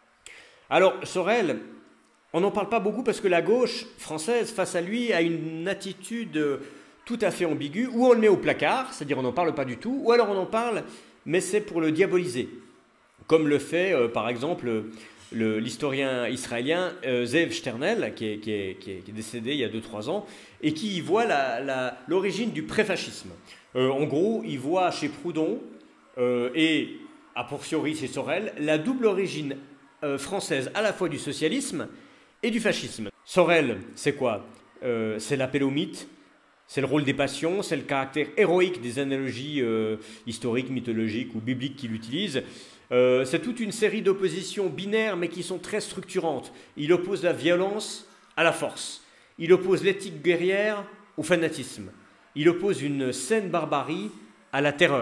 Alors, Sorel, on n'en parle pas beaucoup parce que la gauche française, face à lui, a une attitude tout à fait ambiguë, où on le met au placard, c'est-à-dire on n'en parle pas du tout, ou alors on en parle, mais c'est pour le diaboliser. Comme le fait, euh, par exemple, l'historien israélien euh, Zev Sternel, qui est, qui, est, qui, est, qui est décédé il y a deux trois ans, et qui y voit l'origine du préfascisme. Euh, en gros, il voit chez Proudhon, euh, et a fortiori chez Sorel, la double origine euh, française à la fois du socialisme et du fascisme. Sorel, c'est quoi euh, C'est l'appel au mythe, c'est le rôle des passions, c'est le caractère héroïque des analogies euh, historiques, mythologiques ou bibliques qu'il utilise. Euh, c'est toute une série d'oppositions binaires mais qui sont très structurantes. Il oppose la violence à la force. Il oppose l'éthique guerrière au fanatisme. Il oppose une saine barbarie à la terreur.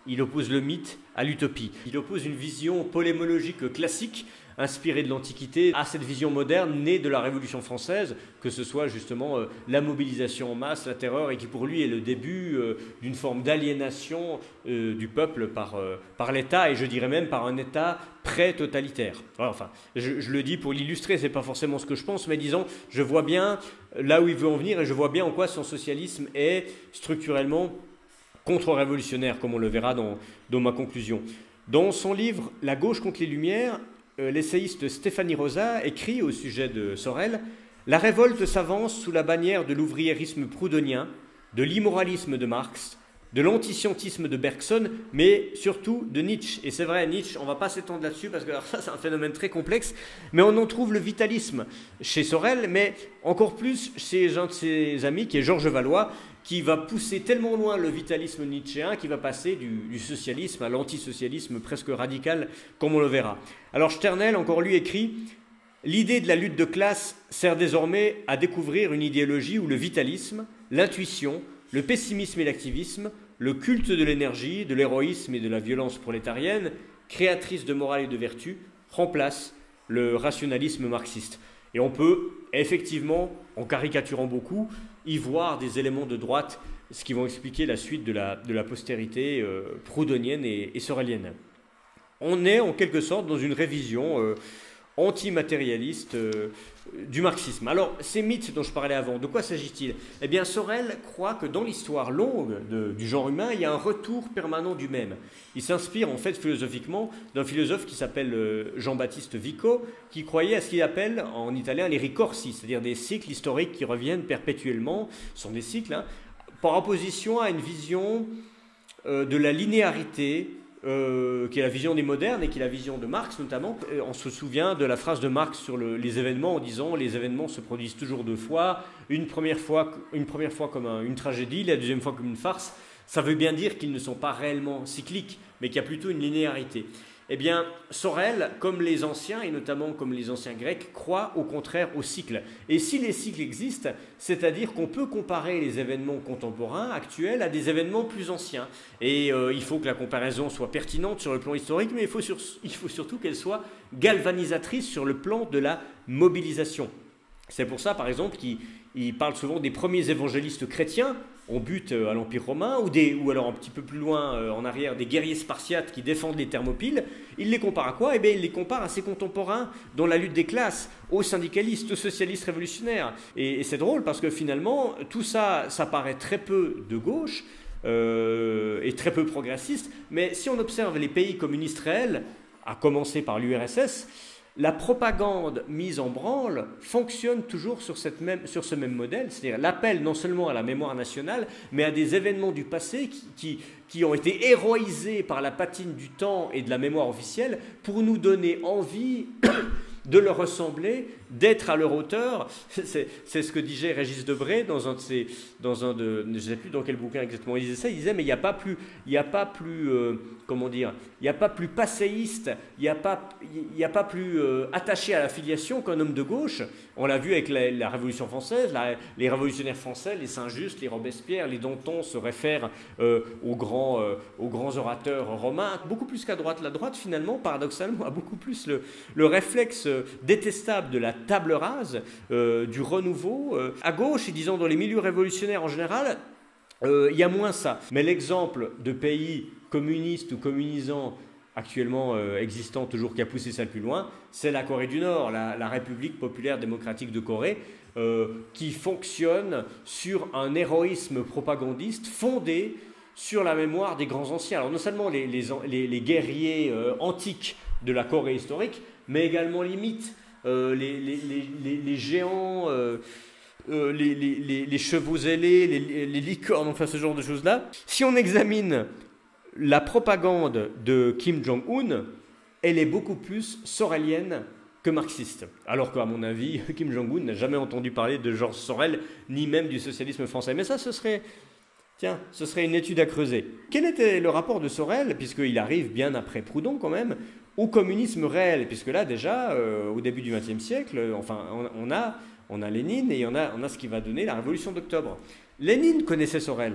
il oppose le mythe à l'utopie. Il oppose une vision polémologique classique, inspirée de l'Antiquité, à cette vision moderne née de la Révolution française, que ce soit justement euh, la mobilisation en masse, la terreur, et qui pour lui est le début euh, d'une forme d'aliénation euh, du peuple par, euh, par l'État, et je dirais même par un État pré-totalitaire. Enfin, je, je le dis pour l'illustrer, c'est pas forcément ce que je pense, mais disons, je vois bien là où il veut en venir, et je vois bien en quoi son socialisme est structurellement contre-révolutionnaire, comme on le verra dans, dans ma conclusion. Dans son livre « La gauche contre les Lumières », euh, l'essayiste Stéphanie Rosa écrit au sujet de Sorel « La révolte s'avance sous la bannière de l'ouvriérisme proudhonien, de l'immoralisme de Marx, de l'antiscientisme de Bergson, mais surtout de Nietzsche. » Et c'est vrai, Nietzsche, on ne va pas s'étendre là-dessus, parce que alors ça, c'est un phénomène très complexe, mais on en trouve le vitalisme chez Sorel, mais encore plus chez un de ses amis, qui est Georges Valois, qui va pousser tellement loin le vitalisme nietzschéen qu'il va passer du, du socialisme à l'antisocialisme presque radical, comme on le verra. Alors Sternel, encore lui, écrit « L'idée de la lutte de classe sert désormais à découvrir une idéologie où le vitalisme, l'intuition, le pessimisme et l'activisme, le culte de l'énergie, de l'héroïsme et de la violence prolétarienne, créatrice de morale et de vertu, remplace le rationalisme marxiste. » Et on peut, effectivement, en caricaturant beaucoup, y voir des éléments de droite, ce qui vont expliquer la suite de la, de la postérité euh, proudhonienne et, et sorelienne. On est, en quelque sorte, dans une révision euh, antimatérialiste euh, du marxisme. Alors, ces mythes dont je parlais avant, de quoi s'agit-il? Eh bien, Sorel croit que dans l'histoire longue de, du genre humain, il y a un retour permanent du même. Il s'inspire, en fait, philosophiquement, d'un philosophe qui s'appelle euh, Jean-Baptiste Vico, qui croyait à ce qu'il appelle, en italien, les ricorsi, c'est-à-dire des cycles historiques qui reviennent perpétuellement, ce sont des cycles, hein, par opposition à une vision euh, de la linéarité, Euh, qui est la vision des modernes et qui est la vision de Marx notamment. On se souvient de la phrase de Marx sur le, les événements en disant les événements se produisent toujours deux fois, une première fois, une première fois comme un, une tragédie, la deuxième fois comme une farce. Ça veut bien dire qu'ils ne sont pas réellement cycliques, mais qu'il y a plutôt une linéarité. Eh bien, Sorel, comme les anciens, et notamment comme les anciens grecs, croit au contraire aux cycles. Et si les cycles existent, c'est-à-dire qu'on peut comparer les événements contemporains, actuels, à des événements plus anciens. Et euh, il faut que la comparaison soit pertinente sur le plan historique, mais il faut, sur, il faut surtout qu'elle soit galvanisatrice sur le plan de la mobilisation. C'est pour ça, par exemple, qu'il il parle souvent des premiers évangélistes chrétiens, on bute à l'Empire romain, ou, des, ou alors un petit peu plus loin euh, en arrière, des guerriers spartiates qui défendent les Thermopyles. Il les compare à quoi? Eh bien, il les compare à ses contemporains dans la lutte des classes, aux syndicalistes, aux socialistes révolutionnaires. Et, et c'est drôle parce que finalement, tout ça, ça paraît très peu de gauche euh, et très peu progressiste, mais si on observe les pays communistes réels, à commencer par l'U R S S, la propagande mise en branle fonctionne toujours sur, cette même, sur ce même modèle, c'est-à-dire l'appel non seulement à la mémoire nationale, mais à des événements du passé qui, qui, qui ont été héroïsés par la patine du temps et de la mémoire officielle pour nous donner envie de leur ressembler, d'être à leur hauteur. C'est, c'est ce que disait Régis Debray dans un de ses, dans un de, je ne sais plus dans quel bouquin exactement il disait ça, il disait mais il n'y a pas plus, il n'y a pas plus, euh, comment dire, il n'y a pas plus passéiste, il n'y a pas, il n'y a pas plus euh, attaché à la filiation qu'un homme de gauche. On l'a vu avec la, la Révolution française, la, les révolutionnaires français, les Saint-Just, les Robespierre, les Danton se réfèrent euh, aux, grands, euh, aux grands orateurs romains, beaucoup plus qu'à droite. La droite, finalement, paradoxalement, a beaucoup plus le, le réflexe détestable de la table rase, euh, du renouveau. Euh, à gauche, et disons dans les milieux révolutionnaires en général, euh, il y a moins ça. Mais l'exemple de pays communistes ou communisants actuellement euh, existants, toujours qui a poussé ça le plus loin, c'est la Corée du Nord, la, la République populaire démocratique de Corée, euh, qui fonctionne sur un héroïsme propagandiste fondé sur la mémoire des grands anciens. Alors non seulement les, les, les, les guerriers euh, antiques de la Corée historique, mais également les mythes, euh, les, les, les, les géants, euh, euh, les, les, les chevaux ailés, les, les licornes, enfin ce genre de choses-là. Si on examine la propagande de Kim Jong-un, elle est beaucoup plus sorelienne que marxiste. Alors qu'à mon avis, Kim Jong-un n'a jamais entendu parler de Georges Sorel, ni même du socialisme français. Mais ça, ce serait... Tiens, ce serait une étude à creuser. Quel était le rapport de Sorel, puisqu'il arrive bien après Proudhon quand même, au communisme réel? Puisque là, déjà, euh, au début du vingtième siècle, enfin, on, on, a, on a Lénine et on a, on a ce qui va donner la Révolution d'octobre. Lénine connaissait Sorel.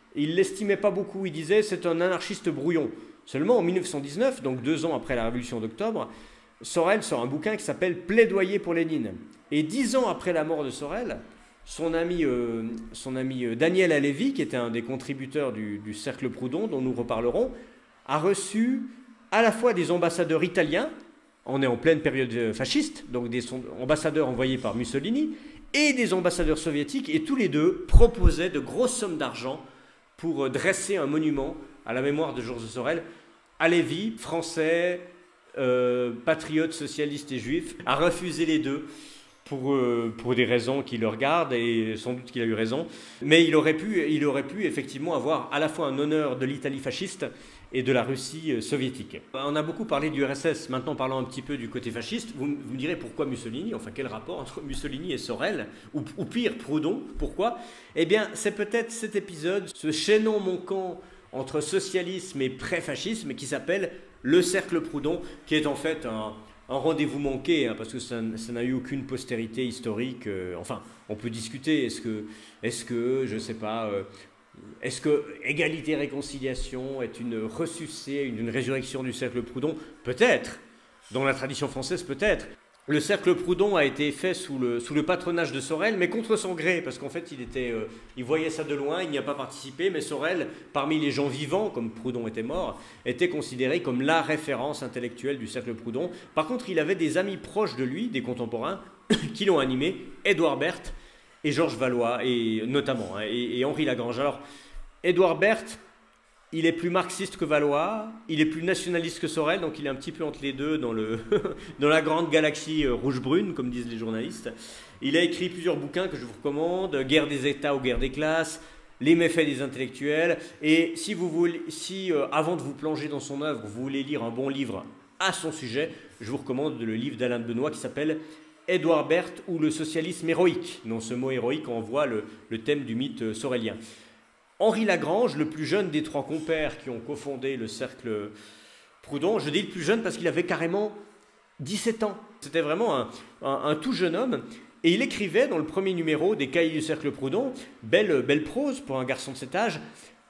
Il ne l'estimait pas beaucoup, il disait c'est un anarchiste brouillon. Seulement en mille neuf cent dix-neuf, donc deux ans après la Révolution d'octobre, Sorel sort un bouquin qui s'appelle Plaidoyer pour Lénine. Et dix ans après la mort de Sorel, son ami, euh, son ami euh, Daniel Halévy, qui était un des contributeurs du, du Cercle Proudhon, dont nous reparlerons, a reçu à la fois des ambassadeurs italiens, on est en pleine période fasciste, donc des ambassadeurs envoyés par Mussolini, et des ambassadeurs soviétiques, et tous les deux proposaient de grosses sommes d'argent pour dresser un monument à la mémoire de Georges Sorel. Halévy, français, euh, patriote, socialiste et juif, a refusé les deux pour, euh, pour des raisons qui le regardent, et sans doute qu'il a eu raison. Mais il aurait pu, il aurait pu effectivement avoir à la fois un honneur de l'Italie fasciste et de la Russie soviétique. On a beaucoup parlé du R S S, maintenant parlons un petit peu du côté fasciste. Vous, vous me direz pourquoi Mussolini, enfin quel rapport entre Mussolini et Sorel, ou, ou pire Proudhon, pourquoi? Eh bien c'est peut-être cet épisode, ce chaînon manquant entre socialisme et pré-fascisme qui s'appelle le Cercle Proudhon, qui est en fait un, un rendez-vous manqué, hein, parce que ça, ça n'a eu aucune postérité historique. Euh, enfin, on peut discuter, est-ce que, est-ce que je ne sais pas... Euh, Est-ce que égalité et réconciliation est une ressuscité, une, une résurrection du Cercle Proudhon? Peut-être. Dans la tradition française, peut-être. Le Cercle Proudhon a été fait sous le, sous le patronage de Sorel, mais contre son gré, parce qu'en fait, il, était, euh, il voyait ça de loin, il n'y a pas participé, mais Sorel, parmi les gens vivants, comme Proudhon était mort, était considéré comme la référence intellectuelle du Cercle Proudhon. Par contre, il avait des amis proches de lui, des contemporains, qui l'ont animé, Édouard Berthe, et Georges Valois, et, notamment, hein, et, et Henri Lagrange. Alors, Édouard Berthe, il est plus marxiste que Valois, il est plus nationaliste que Sorel, donc il est un petit peu entre les deux dans, le dans la grande galaxie rouge-brune, comme disent les journalistes. Il a écrit plusieurs bouquins que je vous recommande, Guerre des États ou Guerre des classes, Les méfaits des intellectuels, et si, vous voulez, si euh, avant de vous plonger dans son œuvre, vous voulez lire un bon livre à son sujet, je vous recommande le livre d'Alain de Benoît qui s'appelle Édouard Berthe ou le socialisme héroïque. Dans ce mot héroïque, on voit le, le thème du mythe sorélien. Henri Lagrange, le plus jeune des trois compères qui ont cofondé le Cercle Proudhon, je dis le plus jeune parce qu'il avait carrément dix-sept ans. C'était vraiment un, un, un tout jeune homme. Et il écrivait dans le premier numéro des Cahiers du Cercle Proudhon, belle, belle prose pour un garçon de cet âge,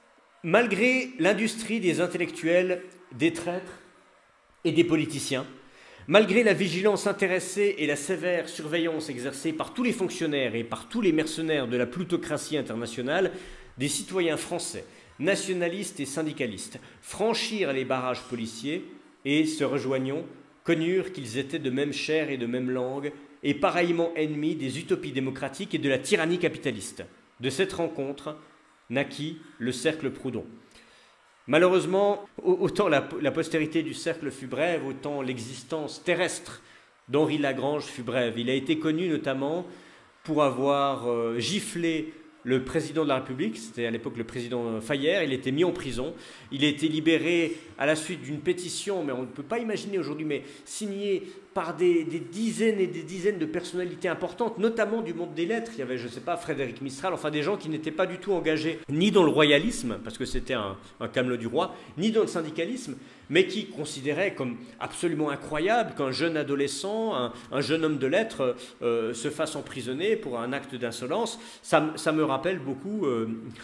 « Malgré l'industrie des intellectuels, des traîtres et des politiciens, malgré la vigilance intéressée et la sévère surveillance exercée par tous les fonctionnaires et par tous les mercenaires de la plutocratie internationale, des citoyens français, nationalistes et syndicalistes, franchirent les barrages policiers et, se rejoignant, connurent qu'ils étaient de même chair et de même langue et pareillement ennemis des utopies démocratiques et de la tyrannie capitaliste. De cette rencontre naquit le Cercle Proudhon. » Malheureusement, autant la, la postérité du cercle fut brève, autant l'existence terrestre d'Henri Lagrange fut brève. Il a été connu notamment pour avoir euh, giflé le président de la République, c'était à l'époque le président Fayère, il était mis en prison, il a été libéré à la suite d'une pétition, mais on ne peut pas imaginer aujourd'hui, mais signée par des, des dizaines et des dizaines de personnalités importantes, notamment du monde des lettres. Il y avait, je ne sais pas, Frédéric Mistral, enfin des gens qui n'étaient pas du tout engagés ni dans le royalisme, parce que c'était un, un camelot du roi, ni dans le syndicalisme, mais qui considéraient comme absolument incroyable qu'un jeune adolescent, un, un jeune homme de lettres euh, se fasse emprisonner pour un acte d'insolence. Ça, ça me rappelle beaucoup euh,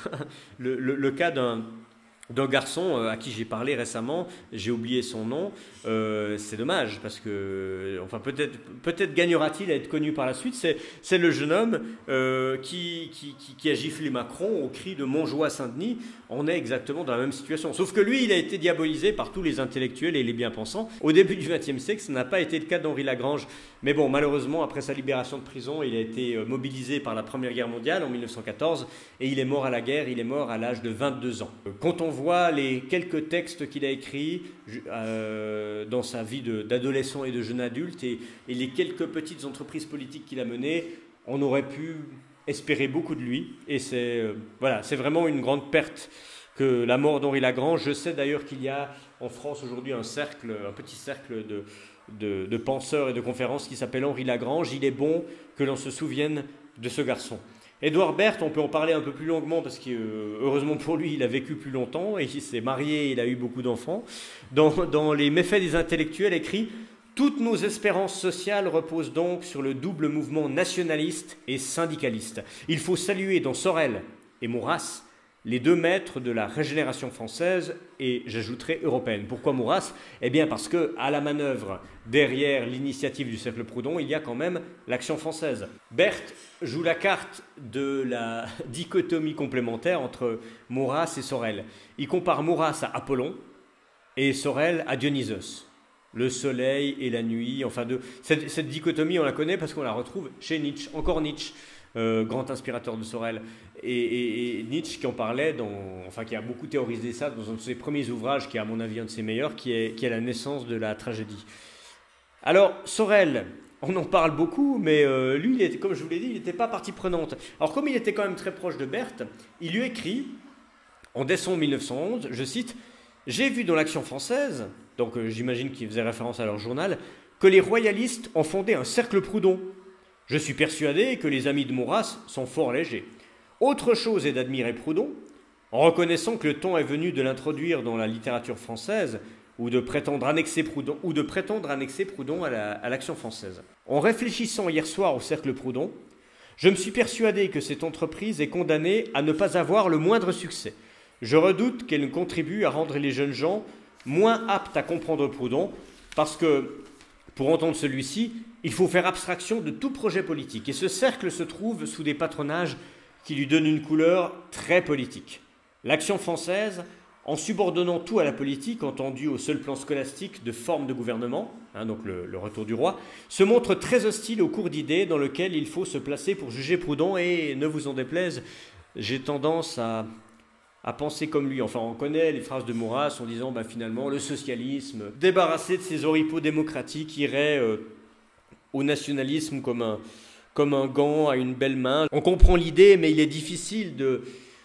le, le, le cas d'un... d'un garçon à qui j'ai parlé récemment, j'ai oublié son nom, euh, c'est dommage, parce que, enfin peut-être peut-être gagnera-t-il à être connu par la suite, c'est, c'est le jeune homme euh, qui, qui, qui, qui a giflé Macron au cri de Montjoie Saint-Denis. On est exactement dans la même situation, sauf que lui, il a été diabolisé par tous les intellectuels et les bien-pensants. Au début du vingtième siècle, ça n'a pas été le cas d'Henri Lagrange, mais bon, malheureusement, après sa libération de prison, il a été mobilisé par la Première Guerre mondiale en mille neuf cent quatorze, et il est mort à la guerre, il est mort à l'âge de vingt-deux ans. Quand on voit les quelques textes qu'il a écrits euh, dans sa vie de, d'adolescent et de jeune adulte et, et les quelques petites entreprises politiques qu'il a menées, on aurait pu espérer beaucoup de lui. Et c'est, euh, voilà, c'est vraiment une grande perte que la mort d'Henri Lagrange. Je sais d'ailleurs qu'il y a en France aujourd'hui un cercle, un petit cercle de, de, de penseurs et de conférences qui s'appelle Henri Lagrange. Il est bon que l'on se souvienne de ce garçon. Édouard Berthe, on peut en parler un peu plus longuement parce que, heureusement pour lui, il a vécu plus longtemps et il s'est marié, il a eu beaucoup d'enfants. Dans, dans Les méfaits des intellectuels, écrit « Toutes nos espérances sociales reposent donc sur le double mouvement nationaliste et syndicaliste. Il faut saluer dans Sorel et Maurras les deux maîtres de la régénération française et, j'ajouterai, européenne. Pourquoi Maurras? Eh bien parce qu'à la manœuvre, derrière l'initiative du Cercle Proudhon, il y a quand même l'Action française. Berthe joue la carte de la dichotomie complémentaire entre Maurras et Sorel. Il compare Maurras à Apollon et Sorel à Dionysos. Le soleil et la nuit, enfin de cette, cette dichotomie, on la connaît parce qu'on la retrouve chez Nietzsche, encore Nietzsche. Euh, grand inspirateur de Sorel, et, et, et Nietzsche qui en parlait, dans, enfin qui a beaucoup théorisé ça dans un de ses premiers ouvrages, qui est à mon avis un de ses meilleurs, qui est, qui est la naissance de la tragédie. Alors Sorel, on en parle beaucoup, mais euh, lui, il était, comme je vous l'ai dit, il n'était pas partie prenante. Alors comme il était quand même très proche de Berthe, il lui écrit, en décembre mille neuf cent onze, je cite, « J'ai vu dans l'Action française », donc euh, j'imagine qu'il faisait référence à leur journal, « que les royalistes ont fondé un cercle Proudhon. Je suis persuadé que les amis de Maurras sont fort légers. Autre chose est d'admirer Proudhon, en reconnaissant que le temps est venu de l'introduire dans la littérature française ou de prétendre annexer Proudhon, ou de prétendre annexer Proudhon à, la, à l'Action française. En réfléchissant hier soir au cercle Proudhon, je me suis persuadé que cette entreprise est condamnée à ne pas avoir le moindre succès. Je redoute qu'elle contribue à rendre les jeunes gens moins aptes à comprendre Proudhon, parce que, pour entendre celui-ci, il faut faire abstraction de tout projet politique. Et ce cercle se trouve sous des patronages qui lui donnent une couleur très politique. L'Action française, en subordonnant tout à la politique, entendue au seul plan scolastique de forme de gouvernement, hein, donc le, le retour du roi, se montre très hostile au cours d'idées dans lequel il faut se placer pour juger Proudhon. Et ne vous en déplaise, j'ai tendance à, à penser comme lui. Enfin, on connaît les phrases de Maurras en disant bah, finalement le socialisme, débarrassé de ses oripeaux démocratiques, irait euh, au nationalisme comme un, comme un gant à une belle main. On comprend l'idée, mais il est difficile de,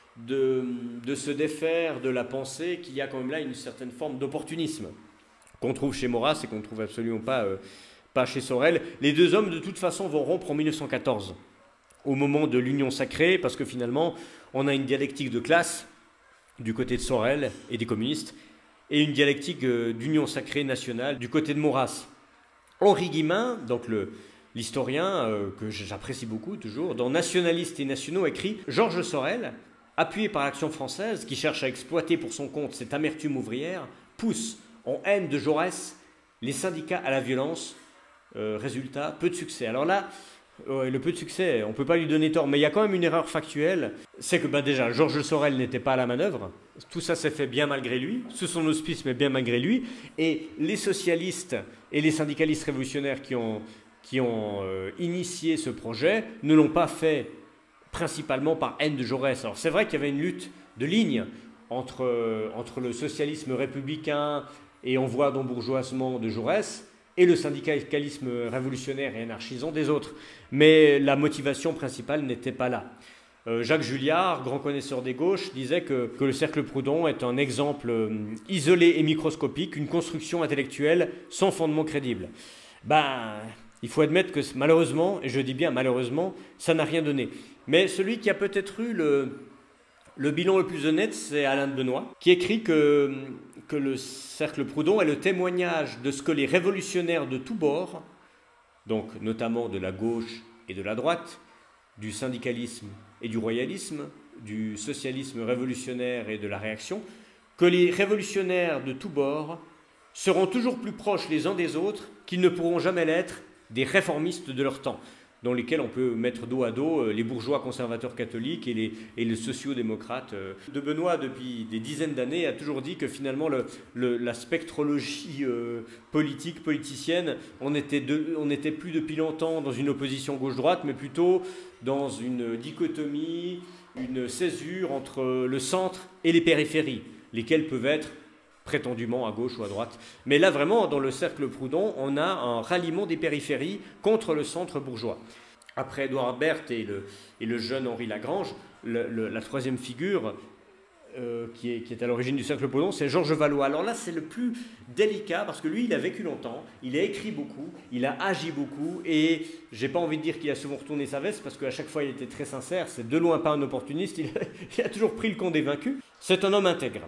de, de se défaire de la pensée qu'il y a quand même là une certaine forme d'opportunisme qu'on trouve chez Maurras et qu'on ne trouve absolument pas, euh, pas chez Sorel. Les deux hommes, de toute façon, vont rompre en mille neuf cent quatorze, au moment de l'Union sacrée, parce que finalement, on a une dialectique de classe du côté de Sorel et des communistes, et une dialectique euh, d'union sacrée nationale du côté de Maurras. Henri Guillemin, donc le, l'historien euh, que j'apprécie beaucoup toujours, dans Nationalistes et nationaux, écrit « Georges Sorel, appuyé par l'Action française, qui cherche à exploiter pour son compte cette amertume ouvrière, pousse en haine de Jaurès les syndicats à la violence. Euh, résultat, peu de succès. » Alors là, euh, le peu de succès, on ne peut pas lui donner tort, mais il y a quand même une erreur factuelle, c'est que bah, déjà, Georges Sorel n'était pas à la manœuvre. Tout ça s'est fait bien malgré lui, sous son auspice, mais bien malgré lui. Et les socialistes et les syndicalistes révolutionnaires qui ont, qui ont euh, initié ce projet ne l'ont pas fait principalement par haine de Jaurès. Alors c'est vrai qu'il y avait une lutte de ligne entre, euh, entre le socialisme républicain et on voit d'embourgeoisement de Jaurès et le syndicalisme révolutionnaire et anarchisant des autres. Mais la motivation principale n'était pas là. Euh, Jacques Julliard, grand connaisseur des gauches, disait que, que le cercle Proudhon est un exemple euh, isolé et microscopique, une construction intellectuelle sans fondement crédible. Ben, il faut admettre que malheureusement, et je dis bien malheureusement, ça n'a rien donné. Mais celui qui a peut-être eu le, le bilan le plus honnête, c'est Alain de Benoît, qui écrit que, que le cercle Proudhon est le témoignage de ce que les révolutionnaires de tous bords, donc notamment de la gauche et de la droite, du syndicalisme et du royalisme, du socialisme révolutionnaire et de la réaction, que les révolutionnaires de tous bords seront toujours plus proches les uns des autres qu'ils ne pourront jamais l'être des réformistes de leur temps, dans lesquels on peut mettre dos à dos les bourgeois conservateurs catholiques et les, et les sociaux-démocrates. De Benoît, depuis des dizaines d'années, a toujours dit que finalement le, le, la spectrologie euh, politique, politicienne, on était, de, on était plus depuis longtemps dans une opposition gauche-droite, mais plutôt dans une dichotomie, une césure entre le centre et les périphéries, lesquelles peuvent être prétendument à gauche ou à droite. Mais là, vraiment, dans le cercle Proudhon, on a un ralliement des périphéries contre le centre bourgeois. Après Édouard Berthe et le, et le jeune Henri Lagrange, le, le, la troisième figure euh, qui, est, qui est à l'origine du cercle Proudhon, c'est Georges Valois. Alors là, c'est le plus délicat parce que lui, il a vécu longtemps, il a écrit beaucoup, il a agi beaucoup et j'ai pas envie de dire qu'il a souvent retourné sa veste parce qu'à chaque fois, il était très sincère. C'est de loin pas un opportuniste, il a, il a toujours pris le camp des vaincus. C'est un homme intègre.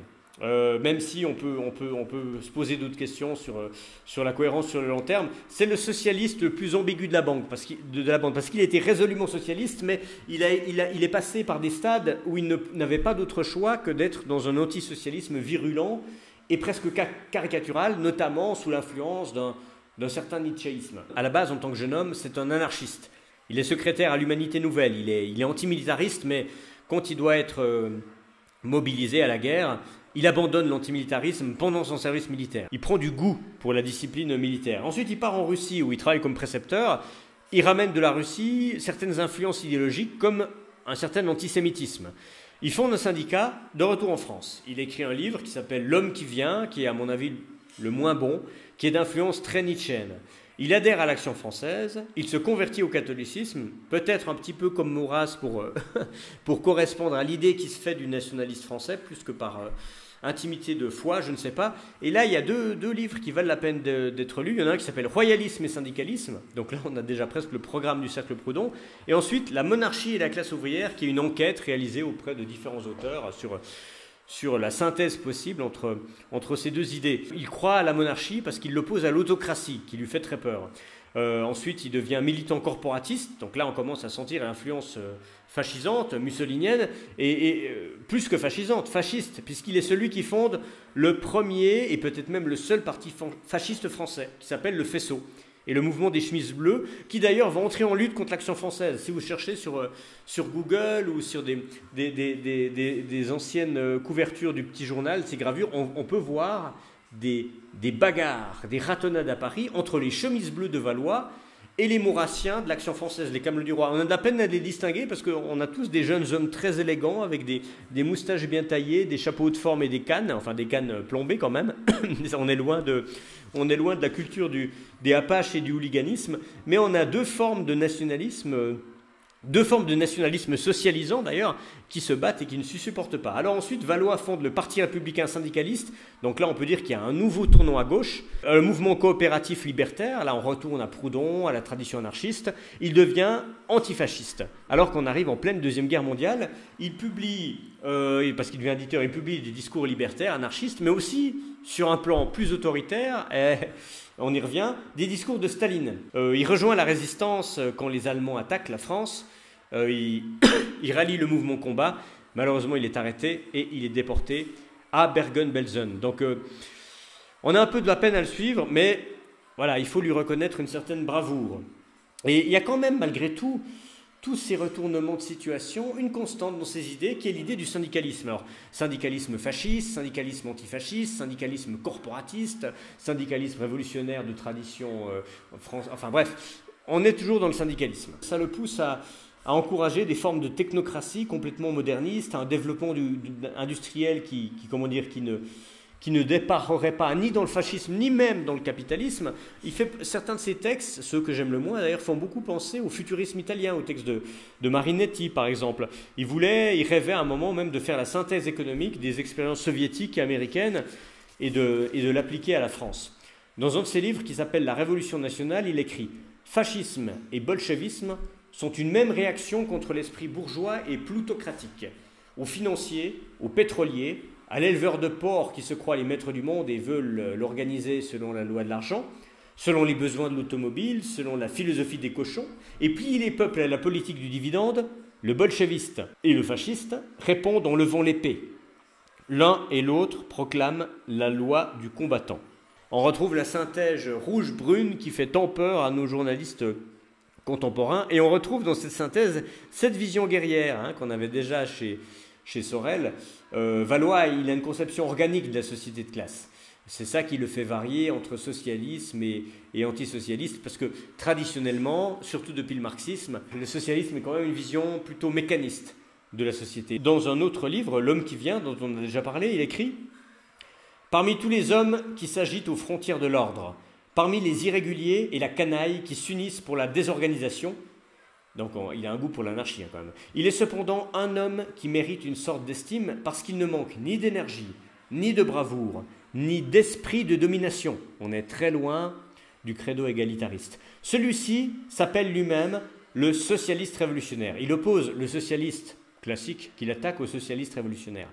euh, même si on peut, on peut, on peut se poser d'autres questions sur, euh, sur la cohérence sur le long terme. C'est le socialiste le plus ambigu de la banque, parce qu'il, de, de la bande, parce qu'il était résolument socialiste, mais il, a, il, a, il est passé par des stades où il ne, n'avait pas d'autre choix que d'être dans un antisocialisme virulent et presque caricatural, notamment sous l'influence d'un, d'un certain nietzschéisme. À la base, en tant que jeune homme, c'est un anarchiste. Il est secrétaire à l'Humanité Nouvelle, il est, il est antimilitariste, mais quand il doit être euh, mobilisé à la guerre, il abandonne l'antimilitarisme pendant son service militaire. Il prend du goût pour la discipline militaire. Ensuite, il part en Russie, où il travaille comme précepteur. Il ramène de la Russie certaines influences idéologiques, comme un certain antisémitisme. Il fonde un syndicat de retour en France. Il écrit un livre qui s'appelle « L'homme qui vient », qui est à mon avis le moins bon, qui est d'influence très nietzschéenne. Il adhère à l'Action française, il se convertit au catholicisme, peut-être un petit peu comme Maurras pour, euh, pour correspondre à l'idée qui se fait du nationaliste français, plus que par euh, intimité de foi, je ne sais pas. Et là, il y a deux, deux livres qui valent la peine de, d'être lus. Il y en a un qui s'appelle « Royalisme et syndicalisme », donc là, on a déjà presque le programme du Cercle Proudhon. Et ensuite, « La monarchie et la classe ouvrière », qui est une enquête réalisée auprès de différents auteurs sur... sur la synthèse possible entre, entre ces deux idées. Il croit à la monarchie parce qu'il l'oppose à l'autocratie, qui lui fait très peur. Euh, ensuite, il devient militant corporatiste, donc là on commence à sentir l'influence euh, fascisante, mussolinienne, et, et euh, plus que fascisante, fasciste, puisqu'il est celui qui fonde le premier et peut-être même le seul parti fasciste français, qui s'appelle le Faisceau. Et le mouvement des chemises bleues, qui d'ailleurs va entrer en lutte contre l'Action française. Si vous cherchez sur, sur Google ou sur des, des, des, des, des, des anciennes couvertures du Petit Journal, ces gravures, on, on peut voir des, des bagarres, des ratonnades à Paris entre les chemises bleues de Valois et les maurassiens de l'Action française, les Camelots du Roi. On a de la peine à les distinguer parce qu'on a tous des jeunes hommes très élégants avec des, des moustaches bien taillées, des chapeaux de forme et des cannes, enfin des cannes plombées quand même. on, est loin de, on est loin de la culture du, des Apaches et du hooliganisme, mais on a deux formes de nationalisme, deux formes de nationalisme socialisant d'ailleurs, qui se battent et qui ne se supportent pas. Alors ensuite, Valois fonde le Parti républicain syndicaliste, donc là on peut dire qu'il y a un nouveau tournant à gauche, le mouvement coopératif libertaire, là on retourne à Proudhon, à la tradition anarchiste, il devient antifasciste. Alors qu'on arrive en pleine Deuxième Guerre mondiale, il publie, euh, parce qu'il devient éditeur, il publie des discours libertaires, anarchistes, mais aussi, sur un plan plus autoritaire, eh, on y revient, des discours de Staline. Euh, il rejoint la résistance quand les Allemands attaquent la France. Euh, il, il rallie le mouvement combat. Malheureusement, il est arrêté et il est déporté à Bergen-Belsen. Donc, euh, on a un peu de la peine à le suivre, mais voilà, il faut lui reconnaître une certaine bravoure. Et il y a quand même, malgré tout, tous ces retournements de situation, une constante dans ces idées qui est l'idée du syndicalisme. Alors, syndicalisme fasciste, syndicalisme antifasciste, syndicalisme corporatiste, syndicalisme révolutionnaire de tradition euh, France. Enfin bref, on est toujours dans le syndicalisme. Ça le pousse à, à encourager des formes de technocratie complètement modernistes, un développement du, du, industriel qui, qui, comment dire, qui ne... qui ne déparerait pas ni dans le fascisme, ni même dans le capitalisme. Il fait, certains de ses textes, ceux que j'aime le moins d'ailleurs, font beaucoup penser au futurisme italien, au texte de, de Marinetti par exemple. Il voulait, il rêvait à un moment même de faire la synthèse économique des expériences soviétiques et américaines et de, et de l'appliquer à la France. Dans un de ses livres qui s'appelle « La Révolution nationale », il écrit « Fascisme et bolchevisme sont une même réaction contre l'esprit bourgeois et plutocratique. Aux financiers, aux pétroliers, à l'éleveur de porc qui se croit les maîtres du monde et veulent l'organiser selon la loi de l'argent, selon les besoins de l'automobile, selon la philosophie des cochons, et plier les peuples à la politique du dividende, le bolcheviste et le fasciste répondent en levant l'épée. L'un et l'autre proclament la loi du combattant. On retrouve la synthèse rouge-brune qui fait tant peur à nos journalistes contemporains, et on retrouve dans cette synthèse cette vision guerrière hein, qu'on avait déjà chez... chez Sorel. Euh, Valois, il a une conception organique de la société de classe. C'est ça qui le fait varier entre socialisme et, et antisocialiste, parce que traditionnellement, surtout depuis le marxisme, le socialisme est quand même une vision plutôt mécaniste de la société. Dans un autre livre, L'homme qui vient, dont on a déjà parlé, il écrit « Parmi tous les hommes qui s'agitent aux frontières de l'ordre, parmi les irréguliers et la canaille qui s'unissent pour la désorganisation, donc on, il a un goût pour l'anarchie hein, quand même. Il est cependant un homme qui mérite une sorte d'estime parce qu'il ne manque ni d'énergie, ni de bravoure, ni d'esprit de domination. On est très loin du credo égalitariste. Celui-ci s'appelle lui-même le socialiste révolutionnaire. Il oppose le socialiste classique qu'il attaque au socialiste révolutionnaire.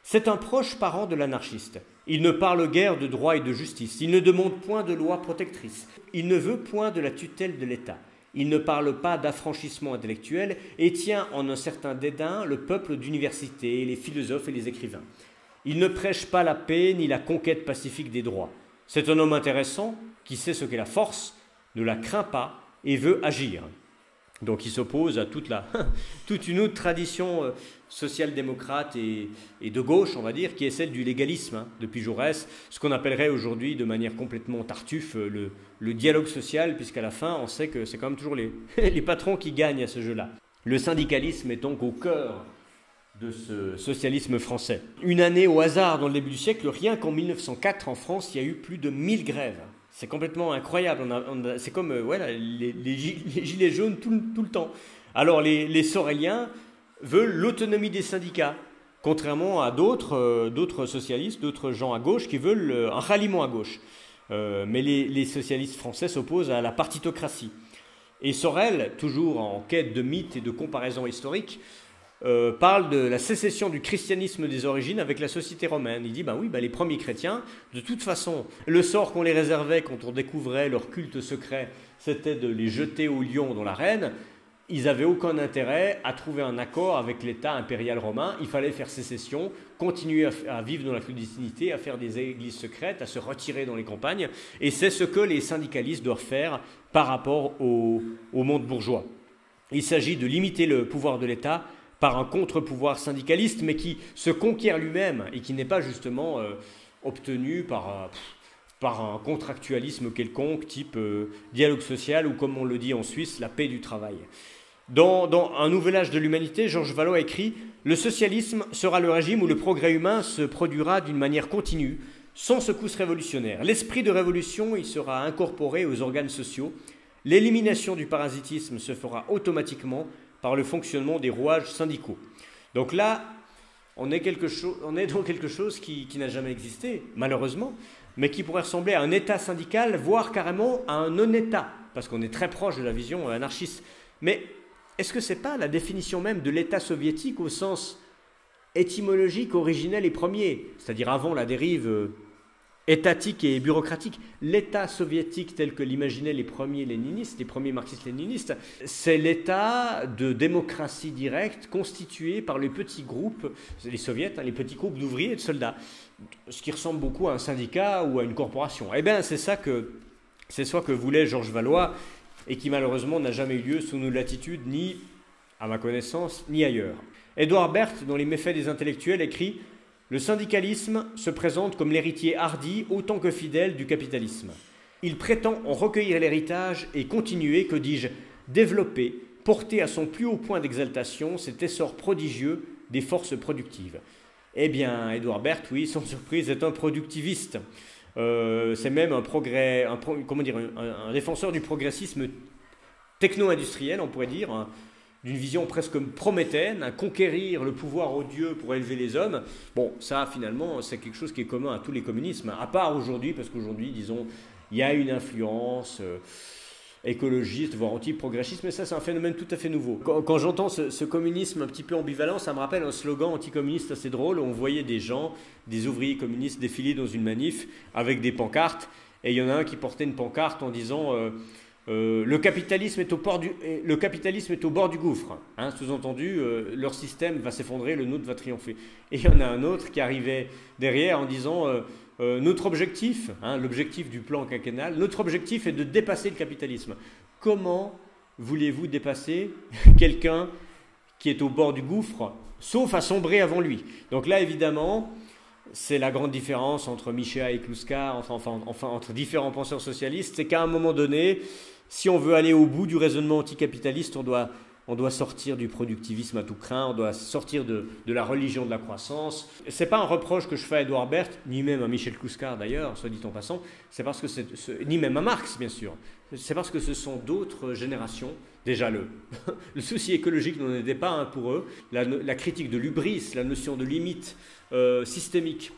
C'est un proche parent de l'anarchiste. Il ne parle guère de droit et de justice. Il ne demande point de loi protectrice. Il ne veut point de la tutelle de l'État. Il ne parle pas d'affranchissement intellectuel et tient en un certain dédain le peuple d'université, les philosophes et les écrivains. Il ne prêche pas la paix ni la conquête pacifique des droits. C'est un homme intéressant qui sait ce qu'est la force, ne la craint pas et veut agir. Donc il s'oppose à toute, la, toute une autre tradition euh, social-démocrate et, et de gauche, on va dire, qui est celle du légalisme, hein, depuis Jaurès, ce qu'on appellerait aujourd'hui de manière complètement tartuffe euh, le, le dialogue social, puisqu'à la fin, on sait que c'est quand même toujours les, les patrons qui gagnent à ce jeu-là. Le syndicalisme est donc au cœur de ce socialisme français. Une année au hasard dans le début du siècle, rien qu'en mille neuf cent quatre, en France, il y a eu plus de mille grèves. C'est complètement incroyable. On a, on a, c'est comme euh, voilà, les, les, les gilets jaunes tout, tout le temps. Alors les, les Soréliens veulent l'autonomie des syndicats, contrairement à d'autres, euh, d'autres socialistes, d'autres gens à gauche qui veulent euh, un ralliement à gauche. Euh, mais les, les socialistes français s'opposent à la partitocratie. Et Sorel, toujours en quête de mythes et de comparaisons historiques, Euh, parle de la sécession du christianisme des origines avec la société romaine. Il dit, ben oui, ben les premiers chrétiens, de toute façon, le sort qu'on les réservait quand on découvrait leur culte secret, c'était de les jeter au lion dans l'arène. Ils n'avaient aucun intérêt à trouver un accord avec l'État impérial romain. Il fallait faire sécession, continuer à, à vivre dans la clandestinité, à faire des églises secrètes, à se retirer dans les campagnes. Et c'est ce que les syndicalistes doivent faire par rapport au, au monde bourgeois. Il s'agit de limiter le pouvoir de l'État par un contre-pouvoir syndicaliste, mais qui se conquiert lui-même et qui n'est pas justement euh, obtenu par, euh, par un contractualisme quelconque, type euh, dialogue social ou, comme on le dit en Suisse, la paix du travail. Dans, dans Un nouvel âge de l'humanité, Georges Vallot a écrit « Le socialisme sera le régime où le progrès humain se produira d'une manière continue, sans secousse révolutionnaire. L'esprit de révolution y sera incorporé aux organes sociaux. L'élimination du parasitisme se fera automatiquement par le fonctionnement des rouages syndicaux. » Donc là, on est, quelque chose, on est dans quelque chose qui, qui n'a jamais existé, malheureusement, mais qui pourrait ressembler à un État syndical, voire carrément à un non-État, parce qu'on est très proche de la vision anarchiste. Mais est-ce que ce n'est pas la définition même de l'État soviétique au sens étymologique, originel et premier, c'est-à-dire avant la dérive étatique et bureaucratique? L'État soviétique tel que l'imaginaient les premiers léninistes, les premiers marxistes-léninistes, c'est l'État de démocratie directe constitué par les petits groupes, les soviets, hein, les petits groupes d'ouvriers et de soldats, ce qui ressemble beaucoup à un syndicat ou à une corporation. Eh bien, c'est ça que, c'est ça que voulait Georges Valois et qui malheureusement n'a jamais eu lieu sous nos latitudes, ni, à ma connaissance, ni ailleurs. Édouard Berthe, dans Les méfaits des intellectuels, écrit « Le syndicalisme se présente comme l'héritier hardi autant que fidèle du capitalisme. Il prétend en recueillir l'héritage et continuer, que dis-je, développer, porter à son plus haut point d'exaltation cet essor prodigieux des forces productives. » Eh bien, Édouard Berthe, oui, sans surprise, est un productiviste. Euh, c'est même un, progrès, un, comment dire, un, un défenseur du progressisme techno-industriel, on pourrait dire, hein, d'une vision presque prométhéenne, à conquérir le pouvoir odieux pour élever les hommes. Bon, ça, finalement, c'est quelque chose qui est commun à tous les communismes, à part aujourd'hui, parce qu'aujourd'hui, disons, il y a une influence euh, écologiste, voire anti-progressiste, mais ça, c'est un phénomène tout à fait nouveau. Quand, quand j'entends ce, ce communisme un petit peu ambivalent, ça me rappelle un slogan anticommuniste assez drôle, où on voyait des gens, des ouvriers communistes défiler dans une manif avec des pancartes, et il y en a un qui portait une pancarte en disant... Euh, Euh, le, capitalisme est au port du, le capitalisme est au bord du gouffre, hein, sous-entendu, euh, leur système va s'effondrer, le nôtre va triompher. Et il y en a un autre qui arrivait derrière en disant euh, euh, notre objectif, hein, l'objectif du plan quinquennal, notre objectif est de dépasser le capitalisme. Comment voulez-vous dépasser quelqu'un qui est au bord du gouffre, sauf à sombrer avant lui? Donc là, évidemment, c'est la grande différence entre Michéa et Kluska, enfin, enfin, enfin entre différents penseurs socialistes, c'est qu'à un moment donné, si on veut aller au bout du raisonnement anticapitaliste, on doit, on doit sortir du productivisme à tout craint, on doit sortir de, de la religion de la croissance. Ce n'est pas un reproche que je fais à Édouard Berthe, ni même à Michel Kluska d'ailleurs, soit dit en passant, c'est parce que c'est, ce, ni même à Marx bien sûr, c'est parce que ce sont d'autres générations. Déjà, le, le souci écologique n'en était pas un pour eux, la, la critique de l'hubris, la notion de limite euh, systémique,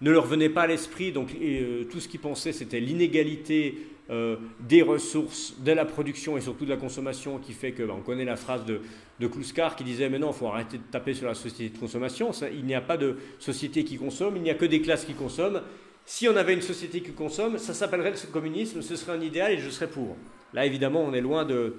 ne leur venait pas à l'esprit. Donc et, euh, tout ce qu'ils pensaient, c'était l'inégalité euh, des ressources, de la production et surtout de la consommation, qui fait que, ben, on connaît la phrase de, de Kluskar qui disait « Mais non, il faut arrêter de taper sur la société de consommation. Ça, il n'y a pas de société qui consomme, il n'y a que des classes qui consomment. Si on avait une société qui consomme, ça s'appellerait le communisme, ce serait un idéal et je serais pour. » Là, évidemment, on est loin de...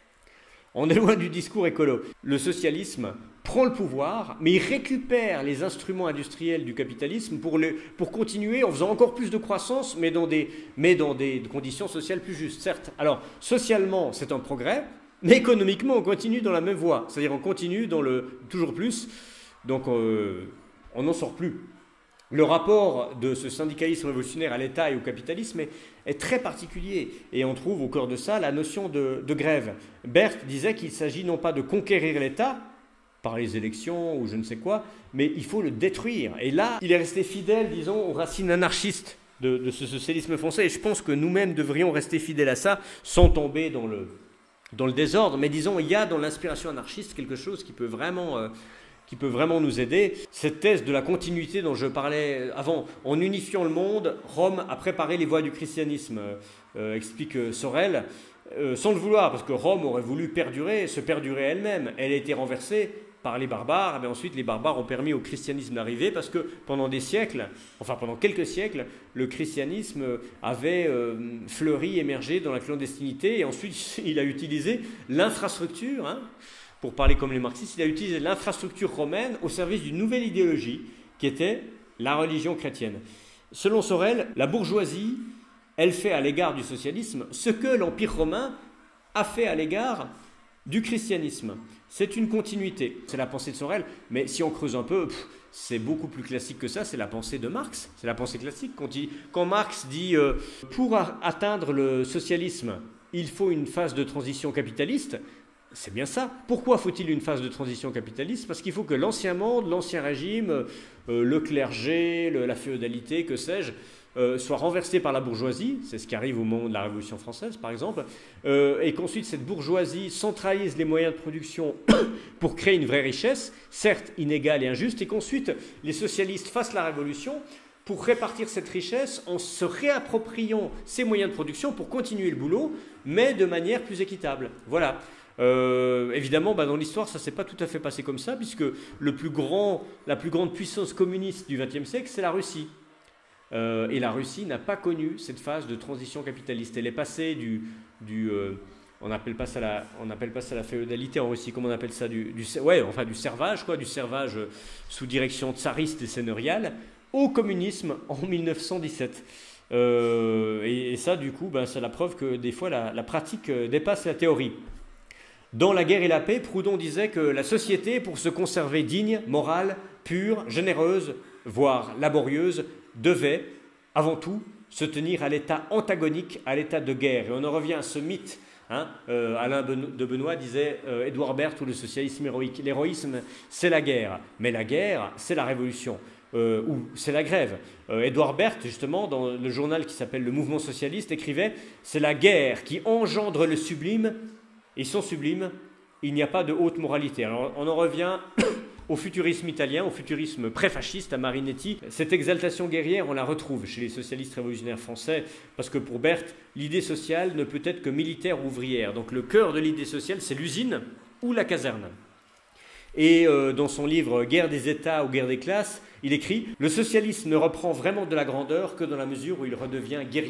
On est loin du discours écolo. Le socialisme prend le pouvoir, mais il récupère les instruments industriels du capitalisme pour, le, pour continuer en faisant encore plus de croissance, mais dans, des, mais dans des conditions sociales plus justes, certes. Alors, socialement, c'est un progrès, mais économiquement, on continue dans la même voie. C'est-à-dire, on continue dans le toujours plus, donc euh, on n'en sort plus. Le rapport de ce syndicalisme révolutionnaire à l'État et au capitalisme est, est très particulier. Et on trouve au cœur de ça la notion de, de grève. Berthe disait qu'il s'agit non pas de conquérir l'État par les élections ou je ne sais quoi, mais il faut le détruire. Et là, il est resté fidèle, disons, aux racines anarchistes de, de ce socialisme français. Et je pense que nous-mêmes devrions rester fidèles à ça, sans tomber dans le, dans le désordre. Mais disons, il y a dans l'inspiration anarchiste quelque chose qui peut vraiment... Euh, qui peut vraiment nous aider. Cette thèse de la continuité dont je parlais avant, en unifiant le monde, Rome a préparé les voies du christianisme, euh, explique Sorel, euh, sans le vouloir, parce que Rome aurait voulu perdurer, se perdurer elle-même. Elle a été renversée par les barbares, mais ensuite les barbares ont permis au christianisme d'arriver, parce que pendant des siècles, enfin pendant quelques siècles, le christianisme avait euh, fleuri, émergé dans la clandestinité, et ensuite il a utilisé l'infrastructure, hein, pour parler comme les marxistes, il a utilisé l'infrastructure romaine au service d'une nouvelle idéologie qui était la religion chrétienne. Selon Sorel, la bourgeoisie, elle fait à l'égard du socialisme ce que l'Empire romain a fait à l'égard du christianisme. C'est une continuité. C'est la pensée de Sorel, mais si on creuse un peu, pff, c'est beaucoup plus classique que ça, c'est la pensée de Marx. C'est la pensée classique. Quand, il, quand Marx dit euh, « pour atteindre le socialisme, il faut une phase de transition capitaliste », c'est bien ça. Pourquoi faut-il une phase de transition capitaliste? Parce qu'il faut que l'ancien monde, l'ancien régime, euh, le clergé, le, la féodalité, que sais-je, euh, soit renversé par la bourgeoisie. C'est ce qui arrive au moment de la Révolution française, par exemple. Euh, et qu'ensuite, cette bourgeoisie centralise les moyens de production pour créer une vraie richesse, certes inégale et injuste, et qu'ensuite, les socialistes fassent la révolution pour répartir cette richesse en se réappropriant ces moyens de production pour continuer le boulot, mais de manière plus équitable. Voilà. Euh, évidemment, bah, dans l'histoire, ça ne s'est pas tout à fait passé comme ça, puisque le plus grand, la plus grande puissance communiste du vingtième siècle, c'est la Russie. Euh, et la Russie n'a pas connu cette phase de transition capitaliste. Elle est passée du... du euh, on n'appelle pas ça la, on appelle pas ça la féodalité en Russie, comment on appelle ça du, du, ouais, enfin, du servage, quoi, du servage sous direction tsariste et seigneuriale, au communisme en mille neuf cent dix-sept. Euh, et, et ça, du coup, bah, c'est la preuve que des fois, la, la pratique dépasse la théorie. Dans La guerre et la paix, Proudhon disait que la société, pour se conserver digne, morale, pure, généreuse, voire laborieuse, devait, avant tout, se tenir à l'état antagonique, à l'état de guerre. Et on en revient à ce mythe. Hein, euh, Alain de Benoît disait euh, Édouard Berthe ou le socialisme héroïque. L'héroïsme, c'est la guerre. Mais la guerre, c'est la révolution. Euh, ou c'est la grève. Euh, Édouard Berthe, justement, dans le journal qui s'appelle Le Mouvement Socialiste, écrivait « C'est la guerre qui engendre le sublime. Et sans sublime, il n'y a pas de haute moralité. » Alors on en revient au futurisme italien, au futurisme pré-fasciste, à Marinetti. Cette exaltation guerrière, on la retrouve chez les socialistes révolutionnaires français, parce que pour Berthe, l'idée sociale ne peut être que militaire ou ouvrière. Donc le cœur de l'idée sociale, c'est l'usine ou la caserne. Et euh, dans son livre « Guerre des États ou guerre des classes », il écrit « Le socialisme ne reprend vraiment de la grandeur que dans la mesure où il redevient guerrier ».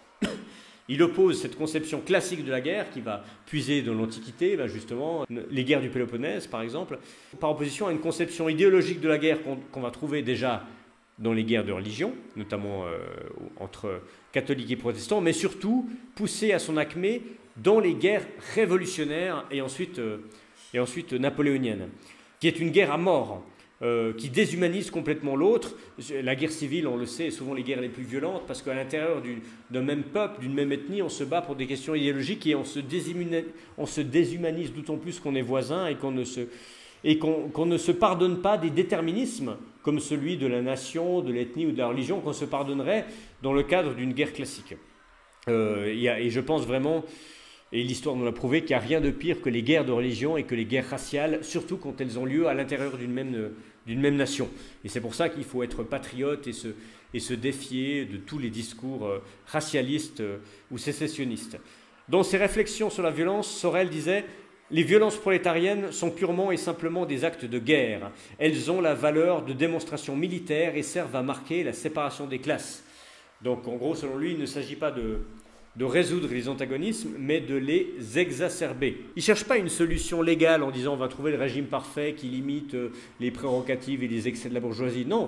Il oppose cette conception classique de la guerre, qui va puiser dans l'Antiquité, ben justement, les guerres du Péloponnèse par exemple, par opposition à une conception idéologique de la guerre qu'on qu'on va trouver déjà dans les guerres de religion, notamment euh, entre catholiques et protestants, mais surtout poussée à son acmé dans les guerres révolutionnaires et ensuite, euh, et ensuite napoléoniennes, qui est une guerre à mort. Euh, qui déshumanise complètement l'autre. La guerre civile, on le sait, est souvent les guerres les plus violentes, parce qu'à l'intérieur d'un même peuple, d'une même ethnie, on se bat pour des questions idéologiques et on se, on se déshumanise d'autant plus qu'on est voisins et qu'on ne, se, et qu'on, qu'on ne se pardonne pas des déterminismes, comme celui de la nation, de l'ethnie ou de la religion, qu'on se pardonnerait dans le cadre d'une guerre classique. Euh, y a, et je pense vraiment... Et l'histoire nous l'a prouvé qu'il n'y a rien de pire que les guerres de religion et que les guerres raciales, surtout quand elles ont lieu à l'intérieur d'une même, d'une même nation. Et c'est pour ça qu'il faut être patriote et se, et se défier de tous les discours euh, racialistes euh, ou sécessionnistes. Dans ses réflexions sur la violence, Sorel disait « Les violences prolétariennes sont purement et simplement des actes de guerre. Elles ont la valeur de démonstration militaire et servent à marquer la séparation des classes. » Donc en gros, selon lui, il ne s'agit pas de, de résoudre les antagonismes, mais de les exacerber. Il ne cherche pas une solution légale en disant on va trouver le régime parfait qui limite les prérogatives et les excès de la bourgeoisie. Non,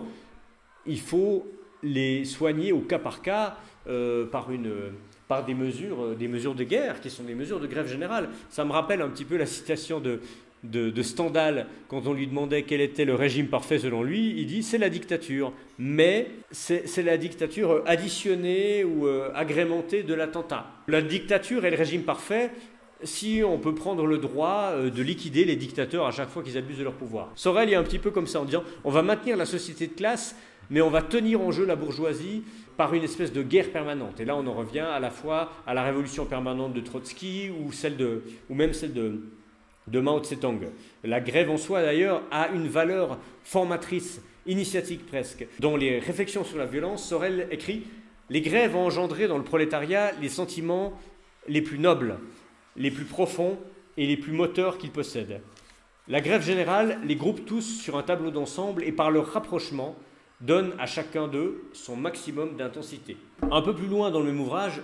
il faut les soigner au cas par cas euh, par, une, par des, mesures, des mesures de guerre qui sont des mesures de grève générale. Ça me rappelle un petit peu la citation de, de, de Stendhal quand on lui demandait quel était le régime parfait selon lui. Il dit c'est la dictature, mais c'est la dictature additionnée ou euh, agrémentée de l'attentat. La dictature est le régime parfait si on peut prendre le droit euh, de liquider les dictateurs à chaque fois qu'ils abusent de leur pouvoir. Sorel est un petit peu comme ça en disant on va maintenir la société de classe, mais on va tenir en jeu la bourgeoisie par une espèce de guerre permanente. Et là, on en revient à la fois à la révolution permanente de Trotsky ou, celle de, ou même celle de, de Mao Tse-tung. La grève en soi, d'ailleurs, a une valeur formatrice, initiatique presque. Dans les réflexions sur la violence, Sorel écrit « Les grèves ont engendré dans le prolétariat les sentiments les plus nobles, les plus profonds et les plus moteurs qu'ils possèdent. La grève générale les groupe tous sur un tableau d'ensemble et par leur rapprochement, donne à chacun d'eux son maximum d'intensité. » Un peu plus loin dans le même ouvrage,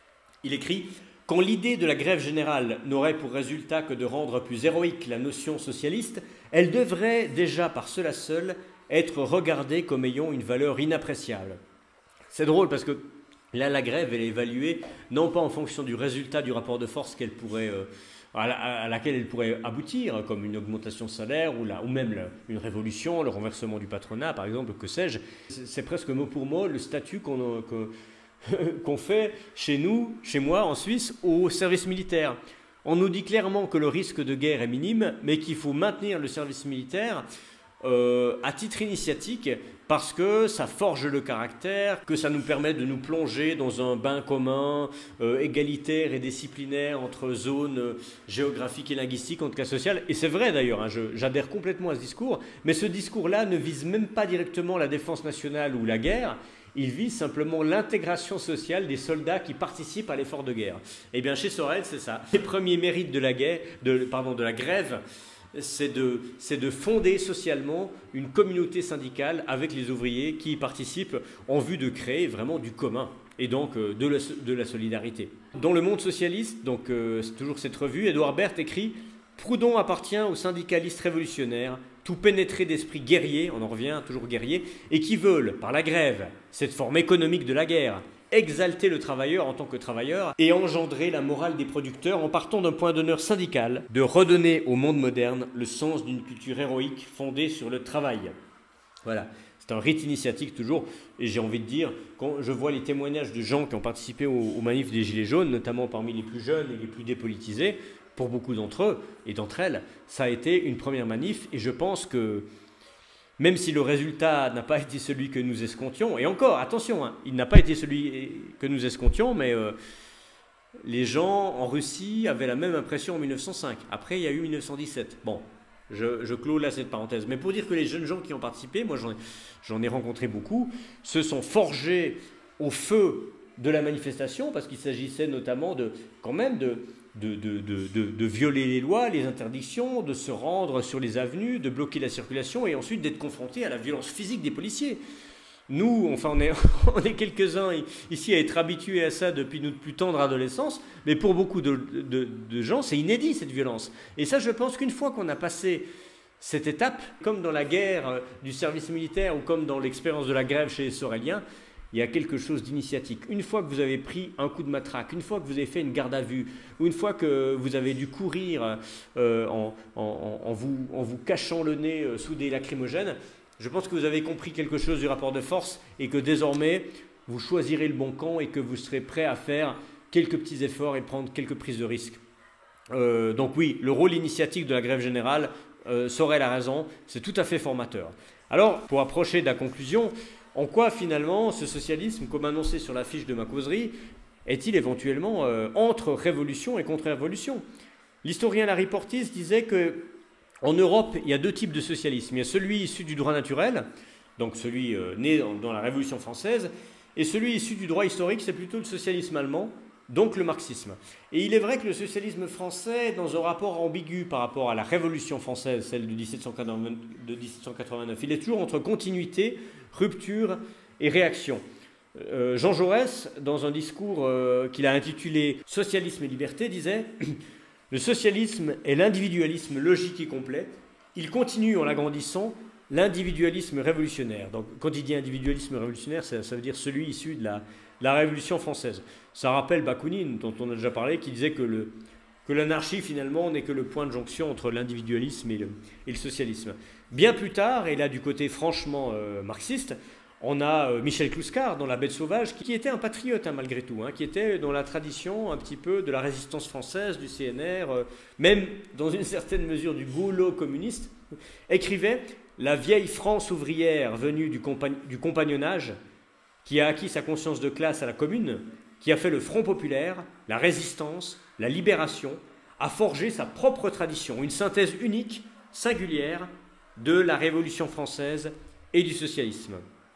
il écrit « Quand l'idée de la grève générale n'aurait pour résultat que de rendre plus héroïque la notion socialiste, elle devrait déjà par cela seul être regardée comme ayant une valeur inappréciable. » C'est drôle parce que là, la grève, elle est évaluée non pas en fonction du résultat du rapport de force qu'elle pourrait... Euh, À, la, à laquelle elle pourrait aboutir, comme une augmentation de salaire ou, la, ou même la, une révolution, le renversement du patronat, par exemple, que sais-je. C'est presque mot pour mot le statut qu'on qu'on fait chez nous, chez moi, en Suisse, au service militaire. On nous dit clairement que le risque de guerre est minime, mais qu'il faut maintenir le service militaire euh, à titre initiatique, parce que ça forge le caractère, que ça nous permet de nous plonger dans un bain commun, euh, égalitaire et disciplinaire entre zones euh, géographiques et linguistiques, en tout cas sociales. Et c'est vrai d'ailleurs, hein, j'adhère complètement à ce discours, mais ce discours-là ne vise même pas directement la défense nationale ou la guerre, il vise simplement l'intégration sociale des soldats qui participent à l'effort de guerre. Et bien chez Sorel, c'est ça. Les premiers mérites de la, guerre, de, pardon, de la grève, c'est de, de fonder socialement une communauté syndicale avec les ouvriers qui y participent en vue de créer vraiment du commun et donc euh, de, la, de la solidarité. Dans le monde socialiste, donc euh, c'est toujours cette revue, Édouard Berthe écrit « Proudhon appartient aux syndicalistes révolutionnaires, tout pénétrés d'esprit guerrier, on en revient toujours guerrier, et qui veulent, par la grève, cette forme économique de la guerre, exalter le travailleur en tant que travailleur et engendrer la morale des producteurs en partant d'un point d'honneur syndical, de redonner au monde moderne le sens d'une culture héroïque fondée sur le travail. » Voilà, c'est un rite initiatique toujours, et j'ai envie de dire, quand je vois les témoignages de gens qui ont participé aux, aux manifs des Gilets jaunes, notamment parmi les plus jeunes et les plus dépolitisés, pour beaucoup d'entre eux et d'entre elles, ça a été une première manif, et je pense que même si le résultat n'a pas été celui que nous escomptions, et encore, attention, hein, il n'a pas été celui que nous escomptions, mais euh, les gens en Russie avaient la même impression en mille neuf cent cinq. Après, il y a eu mille neuf cent dix-sept. Bon, je, je clôt là cette parenthèse. Mais pour dire que les jeunes gens qui ont participé, moi j'en ai, j'en ai rencontré beaucoup, se sont forgés au feu de la manifestation, parce qu'il s'agissait notamment de, quand même de... De, de, de, de, de violer les lois, les interdictions, de se rendre sur les avenues, de bloquer la circulation et ensuite d'être confronté à la violence physique des policiers. Nous, enfin, on est, on est quelques-uns ici à être habitués à ça depuis notre plus tendre adolescence, mais pour beaucoup de, de, de gens, c'est inédit cette violence. Et ça, je pense qu'une fois qu'on a passé cette étape, comme dans la guerre du service militaire ou comme dans l'expérience de la grève chez les Soréliens, il y a quelque chose d'initiatique. Une fois que vous avez pris un coup de matraque, une fois que vous avez fait une garde à vue, ou une fois que vous avez dû courir euh, en, en, en, vous, en vous cachant le nez euh, sous des lacrymogènes, je pense que vous avez compris quelque chose du rapport de force et que désormais, vous choisirez le bon camp et que vous serez prêt à faire quelques petits efforts et prendre quelques prises de risque. Euh, donc oui, le rôle initiatique de la grève générale, euh, Sorel a raison, c'est tout à fait formateur. Alors, pour approcher de la conclusion, en quoi finalement ce socialisme, comme annoncé sur l'affiche de ma causerie, est-il éventuellement euh, entre révolution et contre-révolution? L'historien Larry Portis disait que En Europe, il y a deux types de socialisme. Il y a celui issu du droit naturel, donc celui euh, né dans, dans la Révolution française, et celui issu du droit historique, c'est plutôt le socialisme allemand, donc le marxisme. Et il est vrai que le socialisme français est dans un rapport ambigu par rapport à la Révolution française, celle de dix-sept cent quatre-vingt-neuf. Il est toujours entre continuité, rupture et réaction. Euh, Jean Jaurès, dans un discours euh, qu'il a intitulé « Socialisme et liberté », disait « Le socialisme est l'individualisme logique et complet. Il continue en l'agrandissant l'individualisme révolutionnaire. » Donc, quand il dit individualisme révolutionnaire, ça, ça veut dire celui issu de la, la Révolution française. Ça rappelle Bakounine, dont on a déjà parlé, qui disait que, le, que l'anarchie, finalement, n'est que le point de jonction entre l'individualisme et le, et le socialisme. Bien plus tard, et là du côté franchement euh, marxiste, on a euh, Michel Clouscar dans La Bête sauvage, qui, qui était un patriote hein, malgré tout, hein, qui était dans la tradition un petit peu de la résistance française, du C N R, euh, même dans une certaine mesure du goulot communiste, écrivait « La vieille France ouvrière venue du, compagn du compagnonnage, qui a acquis sa conscience de classe à la commune, qui a fait le Front populaire, la résistance, la libération, a forgé sa propre tradition, une synthèse unique, singulière, de la Révolution française et du socialisme. »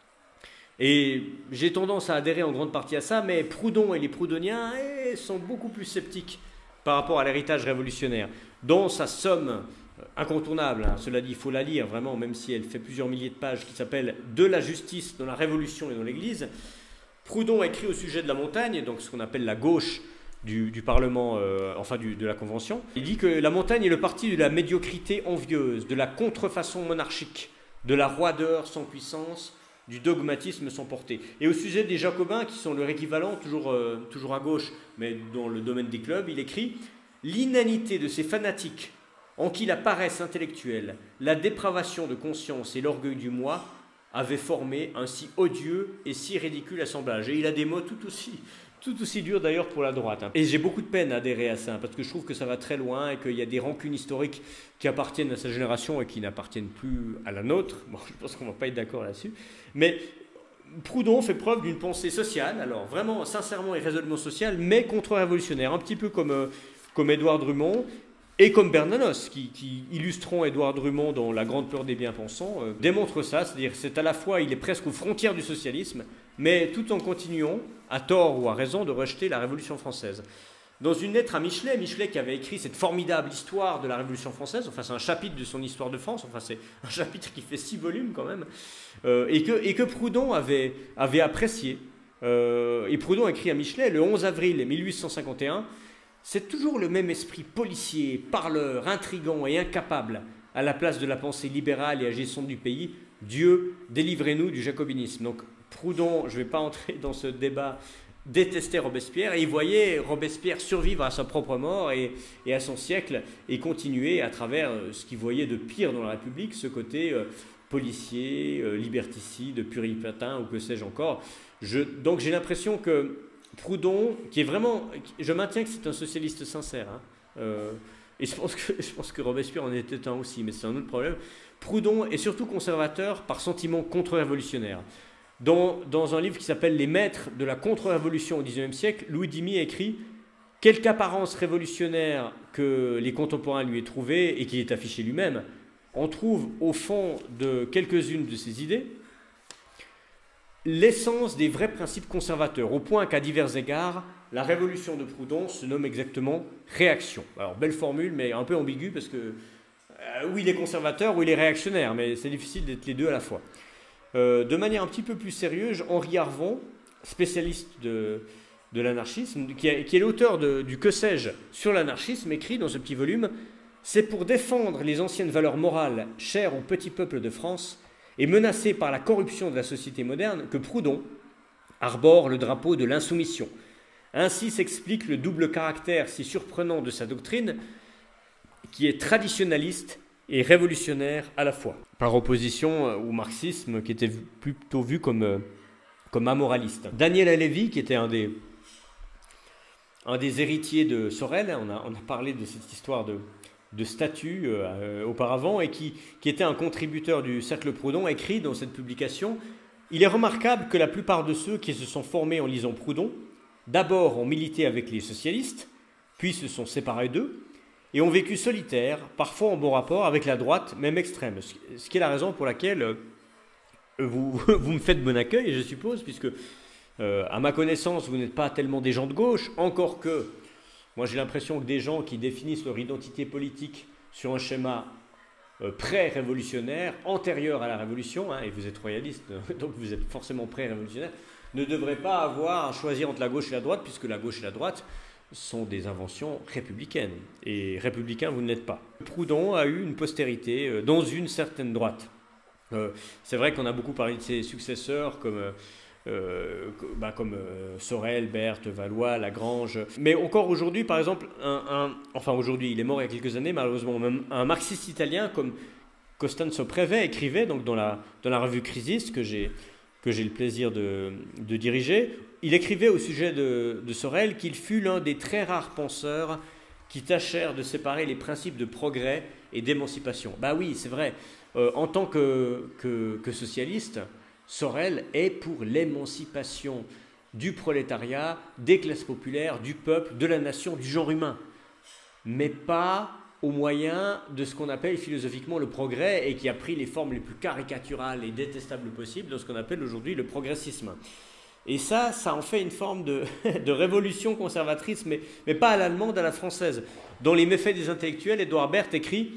Et j'ai tendance à adhérer en grande partie à ça, mais Proudhon et les proudhoniens eh, sont beaucoup plus sceptiques par rapport à l'héritage révolutionnaire. Dans sa somme incontournable, hein, cela dit, il faut la lire vraiment, même si elle fait plusieurs milliers de pages, qui s'appelle « De la justice dans la Révolution et dans l'Église », Proudhon écrit au sujet de la montagne, donc ce qu'on appelle la gauche du, du Parlement, euh, enfin du, de la Convention. Il dit que la montagne est le parti de la médiocrité envieuse, de la contrefaçon monarchique, de la roideur sans puissance, du dogmatisme sans portée. Et au sujet des Jacobins, qui sont leur équivalent, toujours, euh, toujours à gauche, mais dans le domaine des clubs, il écrit « L'inanité de ces fanatiques, en qui la paresse intellectuelle, la dépravation de conscience et l'orgueil du moi avaient formé un si odieux et si ridicule assemblage. » Et il a des mots tout aussi, tout aussi durs d'ailleurs pour la droite. Hein. Et j'ai beaucoup de peine à adhérer à ça, parce que je trouve que ça va très loin et qu'il y a des rancunes historiques qui appartiennent à sa génération et qui n'appartiennent plus à la nôtre. Bon, je pense qu'on ne va pas être d'accord là-dessus. Mais Proudhon fait preuve d'une pensée sociale, alors vraiment sincèrement et résolument sociale, mais contre-révolutionnaire, un petit peu comme, euh, comme Édouard Drummond et comme Bernanos, qui, qui illustrant Édouard Drummond dans La Grande Peur des Bien-Pensants, euh, démontre ça, c'est-à-dire c'est à la fois, il est presque aux frontières du socialisme, mais tout en continuant, à tort ou à raison, de rejeter la Révolution française. Dans une lettre à Michelet, Michelet qui avait écrit cette formidable histoire de la Révolution française, enfin c'est un chapitre de son histoire de France, enfin c'est un chapitre qui fait six volumes quand même, euh, et, que, et que Proudhon avait, avait apprécié. Euh, et Proudhon écrit à Michelet le onze avril mille huit cent cinquante et un, « C'est toujours le même esprit policier, parleur, intrigant et incapable à la place de la pensée libérale et agissante du pays. Dieu, délivrez-nous du jacobinisme. » Donc Proudhon, je ne vais pas entrer dans ce débat, détestait Robespierre et il voyait Robespierre survivre à sa propre mort et, et à son siècle et continuer à travers ce qu'il voyait de pire dans la République, ce côté euh, policier, euh, liberticide, puritain ou que sais-je encore. Je, donc j'ai l'impression que Proudhon, qui est vraiment, je maintiens que c'est un socialiste sincère, hein, euh, et je pense, que, je pense que Robespierre en était un aussi, mais c'est un autre problème. Proudhon est surtout conservateur par sentiment contre-révolutionnaire. Dans, dans un livre qui s'appelle « Les maîtres de la contre-révolution au dix-neuvième siècle », Louis Dimy écrit « Quelque apparence révolutionnaire que les contemporains lui aient trouvée et qu'il ait affiché lui-même, on trouve au fond de quelques-unes de ses idées l'essence des vrais principes conservateurs, au point qu'à divers égards, la révolution de Proudhon se nomme exactement réaction. » Alors, belle formule, mais un peu ambiguë, parce que euh, oui, il est conservateur, oui, il est réactionnaire, mais c'est difficile d'être les deux à la fois. Euh, de manière un petit peu plus sérieuse, Henri Arvon, spécialiste de, de l'anarchisme, qui est, qui est l'auteur du Que sais-je sur l'anarchisme, écrit dans ce petit volume « C'est pour défendre les anciennes valeurs morales chères au petit peuple de France et menacées par la corruption de la société moderne que Proudhon arbore le drapeau de l'insoumission. Ainsi s'explique le double caractère si surprenant de sa doctrine, qui est traditionnaliste et révolutionnaire à la fois, par opposition au marxisme qui était plutôt vu comme, comme amoraliste. » Daniel Halévy, qui était un des, un des héritiers de Sorel, on a, on a parlé de cette histoire de, de statut euh, auparavant, et qui, qui était un contributeur du Cercle Proudhon, écrit dans cette publication « Il est remarquable que la plupart de ceux qui se sont formés en lisant Proudhon, d'abord ont milité avec les socialistes, puis se sont séparés d'eux, et ont vécu solitaires, parfois en bon rapport avec la droite, même extrême. Ce qui est la raison pour laquelle euh, vous, vous me faites bon accueil, je suppose, puisque, euh, à ma connaissance, vous n'êtes pas tellement des gens de gauche, encore que, moi j'ai l'impression que des gens qui définissent leur identité politique sur un schéma euh, pré-révolutionnaire, antérieur à la Révolution, hein, et vous êtes royaliste, donc vous êtes forcément pré-révolutionnaire, ne devraient pas avoir à choisir entre la gauche et la droite, puisque la gauche et la droite sont des inventions républicaines. Et républicain, vous ne l'êtes pas. Proudhon a eu une postérité euh, dans une certaine droite. Euh, c'est vrai qu'on a beaucoup parlé de ses successeurs, comme, euh, bah, comme euh, Sorel, Berthe, Valois, Lagrange. Mais encore aujourd'hui, par exemple, un, un, enfin aujourd'hui, il est mort il y a quelques années, malheureusement, même un marxiste italien comme Costanzo Preve écrivait donc, dans, la, dans la revue Crisis, que j'ai que j'ai le plaisir de, de diriger, il écrivait au sujet de, de Sorel qu'il fut l'un des très rares penseurs qui tâchèrent de séparer les principes de progrès et d'émancipation. Bah oui, c'est vrai. Euh, en tant que, que, que socialiste, Sorel est pour l'émancipation du prolétariat, des classes populaires, du peuple, de la nation, du genre humain. Mais pas au moyen de ce qu'on appelle philosophiquement le progrès et qui a pris les formes les plus caricaturales et détestables possibles dans ce qu'on appelle aujourd'hui le progressisme. Et ça, ça en fait une forme de, de révolution conservatrice, mais, mais pas à l'allemande, à la française. Dans Les méfaits des intellectuels, Édouard Berthe écrit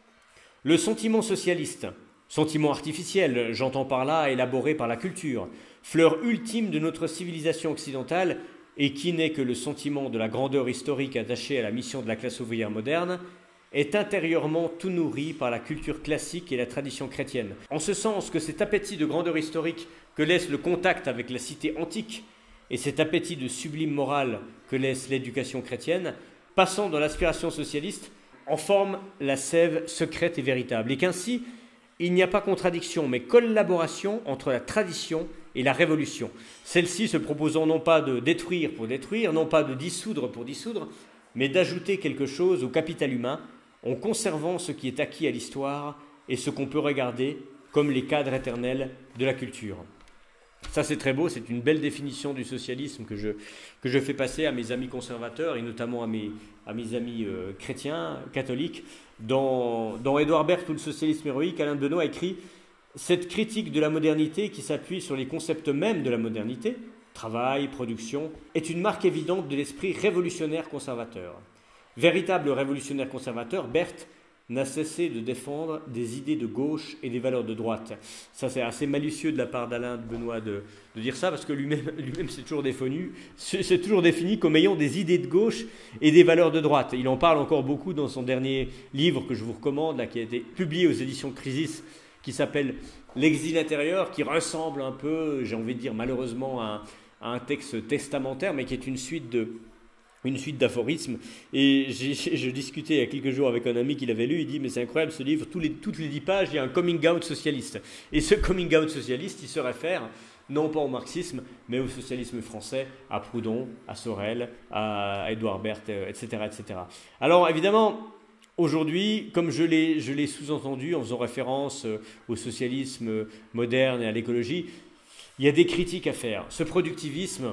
« Le sentiment socialiste, sentiment artificiel, j'entends par là élaboré par la culture, fleur ultime de notre civilisation occidentale et qui n'est que le sentiment de la grandeur historique attachée à la mission de la classe ouvrière moderne, est intérieurement tout nourri par la culture classique et la tradition chrétienne. En ce sens que cet appétit de grandeur historique que laisse le contact avec la cité antique et cet appétit de sublime morale que laisse l'éducation chrétienne, passant dans l'aspiration socialiste, en forment la sève secrète et véritable. Et qu'ainsi, il n'y a pas contradiction, mais collaboration entre la tradition et la révolution. Celle-ci se proposant non pas de détruire pour détruire, non pas de dissoudre pour dissoudre, mais d'ajouter quelque chose au capital humain, en conservant ce qui est acquis à l'histoire et ce qu'on peut regarder comme les cadres éternels de la culture. Ça, c'est très beau, c'est une belle définition du socialisme que je, que je fais passer à mes amis conservateurs et notamment à mes, à mes amis euh, chrétiens, catholiques. Dans, dans Édouard Berthe ou le socialisme héroïque, Alain de Benoît a écrit « Cette critique de la modernité qui s'appuie sur les concepts mêmes de la modernité, travail, production, est une marque évidente de l'esprit révolutionnaire conservateur. » Véritable révolutionnaire conservateur, Berthe n'a cessé de défendre des idées de gauche et des valeurs de droite. Ça, c'est assez malicieux de la part d'Alain de Benoît de, de dire ça, parce que lui-même, lui-même c'est toujours défini, c'est toujours défini comme ayant des idées de gauche et des valeurs de droite. Il en parle encore beaucoup dans son dernier livre que je vous recommande, là, qui a été publié aux éditions Crisis, qui s'appelle « L'exil intérieur », qui ressemble un peu, j'ai envie de dire malheureusement, à un, à un texte testamentaire, mais qui est une suite de... une suite d'aphorismes, et j'ai, je discutais il y a quelques jours avec un ami qui l'avait lu, il dit mais c'est incroyable ce livre, tous les, toutes les dix pages il y a un coming out socialiste, et ce coming out socialiste il se réfère non pas au marxisme mais au socialisme français, à Proudhon, à Sorel, à Édouard Berthe, et cetera, et cetera. Alors évidemment aujourd'hui, comme je l'ai, je l'ai sous-entendu en faisant référence au socialisme moderne et à l'écologie, il y a des critiques à faire. Ce productivisme,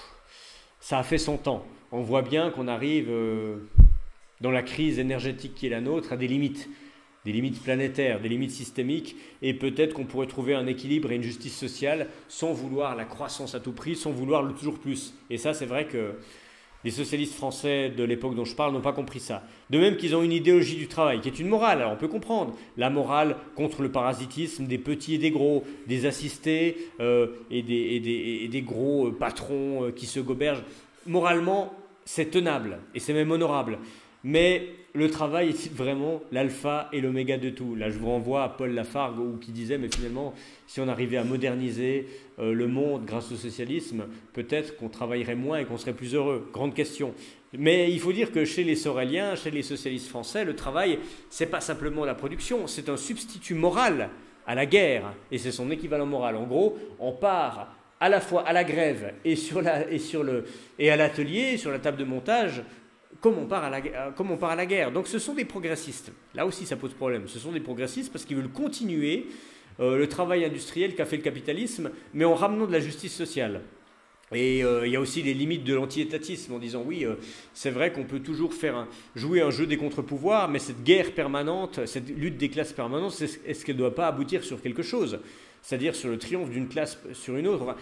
ça a fait son temps. On voit bien qu'on arrive euh, dans la crise énergétique qui est la nôtre à des limites, des limites planétaires, des limites systémiques, et peut-être qu'on pourrait trouver un équilibre et une justice sociale sans vouloir la croissance à tout prix, sans vouloir le toujours plus. Et ça, c'est vrai que les socialistes français de l'époque dont je parle n'ont pas compris ça. De même qu'ils ont une idéologie du travail, qui est une morale, alors on peut comprendre, la morale contre le parasitisme des petits et des gros, des assistés euh, et, des, et, des, et des gros euh, patrons euh, qui se gobergent. Moralement, c'est tenable et c'est même honorable. Mais le travail est vraiment l'alpha et l'oméga de tout. Là, je vous renvoie à Paul Lafargue où, qui disait, mais finalement, si on arrivait à moderniser euh, le monde grâce au socialisme, peut-être qu'on travaillerait moins et qu'on serait plus heureux. Grande question. Mais il faut dire que chez les Soreliens, chez les socialistes français, le travail, c'est pas simplement la production, c'est un substitut moral à la guerre et c'est son équivalent moral. En gros, on part à la fois à la grève et, sur la, et, sur le, et à l'atelier, sur la table de montage, comme on, part à la, comme on part à la guerre. Donc ce sont des progressistes. Là aussi, ça pose problème. Ce sont des progressistes parce qu'ils veulent continuer euh, le travail industriel qu'a fait le capitalisme, mais en ramenant de la justice sociale. Et euh, il y a aussi les limites de l'anti-étatisme en disant oui, euh, c'est vrai qu'on peut toujours faire un, jouer un jeu des contre-pouvoirs, mais cette guerre permanente, cette lutte des classes permanentes, est-ce qu'elle ne doit pas aboutir sur quelque chose? C'est-à-dire sur le triomphe d'une classe sur une autre. Enfin,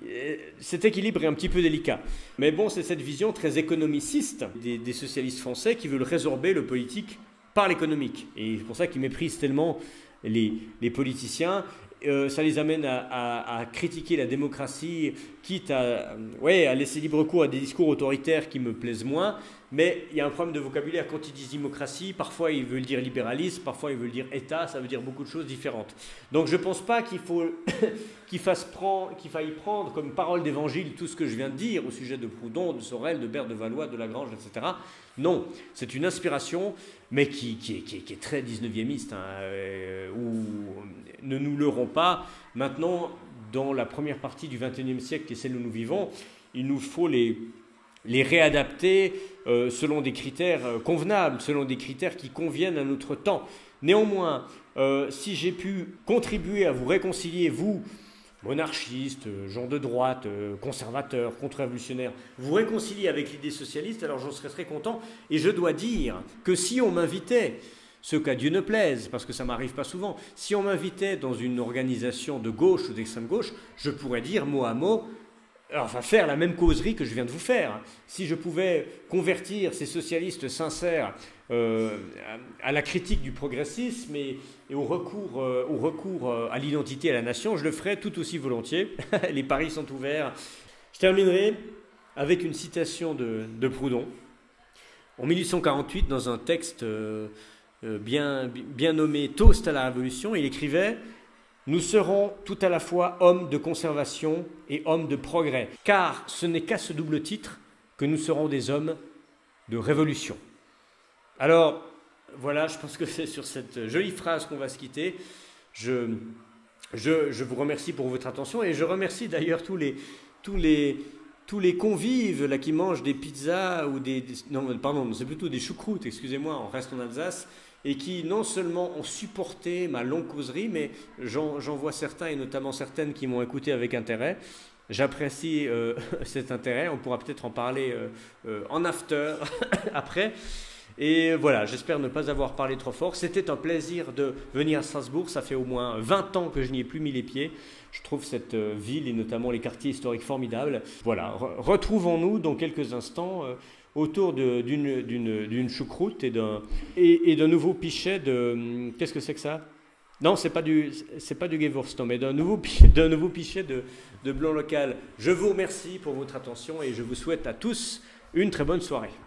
cet équilibre est un petit peu délicat. Mais bon, c'est cette vision très économiciste des, des socialistes français qui veulent résorber le politique par l'économique. Et c'est pour ça qu'ils méprisent tellement les, les politiciens. Euh, ça les amène à, à, à critiquer la démocratie, quitte à, ouais, à laisser libre cours à des discours autoritaires qui me plaisent moins. Mais il y a un problème de vocabulaire. Quand ils disent démocratie, parfois ils veulent dire libéralisme, parfois ils veulent dire État, ça veut dire beaucoup de choses différentes. Donc je ne pense pas qu'il faut qu'il fasse prendre, qu'il faille prendre comme parole d'évangile tout ce que je viens de dire au sujet de Proudhon, de Sorel, de Berthe de Valois, de Lagrange, et cetera. Non, c'est une inspiration, mais qui, qui, est, qui, est, qui est très dix-neuviémiste, hein, euh, où ne nous leurrons pas. Maintenant, dans la première partie du vingt et unième siècle, qui est celle où nous vivons, il nous faut les, les réadapter euh, selon des critères euh, convenables, selon des critères qui conviennent à notre temps. Néanmoins, euh, si j'ai pu contribuer à vous réconcilier, vous, monarchistes, gens de droite, conservateurs, contre-révolutionnaires, vous réconcilier avec l'idée socialiste, alors j'en serais très content. Et je dois dire que si on m'invitait, ce qu'à Dieu ne plaise, parce que ça ne m'arrive pas souvent, si on m'invitait dans une organisation de gauche ou d'extrême gauche, je pourrais dire mot à mot, enfin faire la même causerie que je viens de vous faire. Si je pouvais convertir ces socialistes sincères euh, à, à la critique du progressisme et, et au recours, euh, au recours euh, à l'identité et à la nation, je le ferais tout aussi volontiers. Les paris sont ouverts. Je terminerai avec une citation de, de Proudhon. En mille huit cent quarante-huit, dans un texte euh, bien, bien nommé « Toast à la Révolution », il écrivait « Nous serons tout à la fois hommes de conservation et hommes de progrès, car ce n'est qu'à ce double titre que nous serons des hommes de révolution. » Alors, voilà, je pense que c'est sur cette jolie phrase qu'on va se quitter. Je, je, je vous remercie pour votre attention et je remercie d'ailleurs tous les, tous les, tous les convives là, qui mangent des pizzas ou des... des non, pardon, c'est plutôt des choucroutes, excusez-moi, on reste en Alsace, et qui non seulement ont supporté ma longue causerie, mais j'en, j'en vois certains, et notamment certaines qui m'ont écouté avec intérêt. J'apprécie euh, cet intérêt, on pourra peut-être en parler euh, euh, en after, après. Et voilà, j'espère ne pas avoir parlé trop fort. C'était un plaisir de venir à Strasbourg, ça fait au moins vingt ans que je n'y ai plus mis les pieds. Je trouve cette euh, ville et notamment les quartiers historiques formidables. Voilà, re- retrouvons-nous dans quelques instants euh, autour de, d'une, d'une, d'une choucroute et d'un, et, et d'un nouveau pichet de... Qu'est-ce que c'est que ça ? Non, c'est pas du, c'est pas du Gewurst, mais d'un nouveau, d'un nouveau pichet de, de blanc local. Je vous remercie pour votre attention et je vous souhaite à tous une très bonne soirée.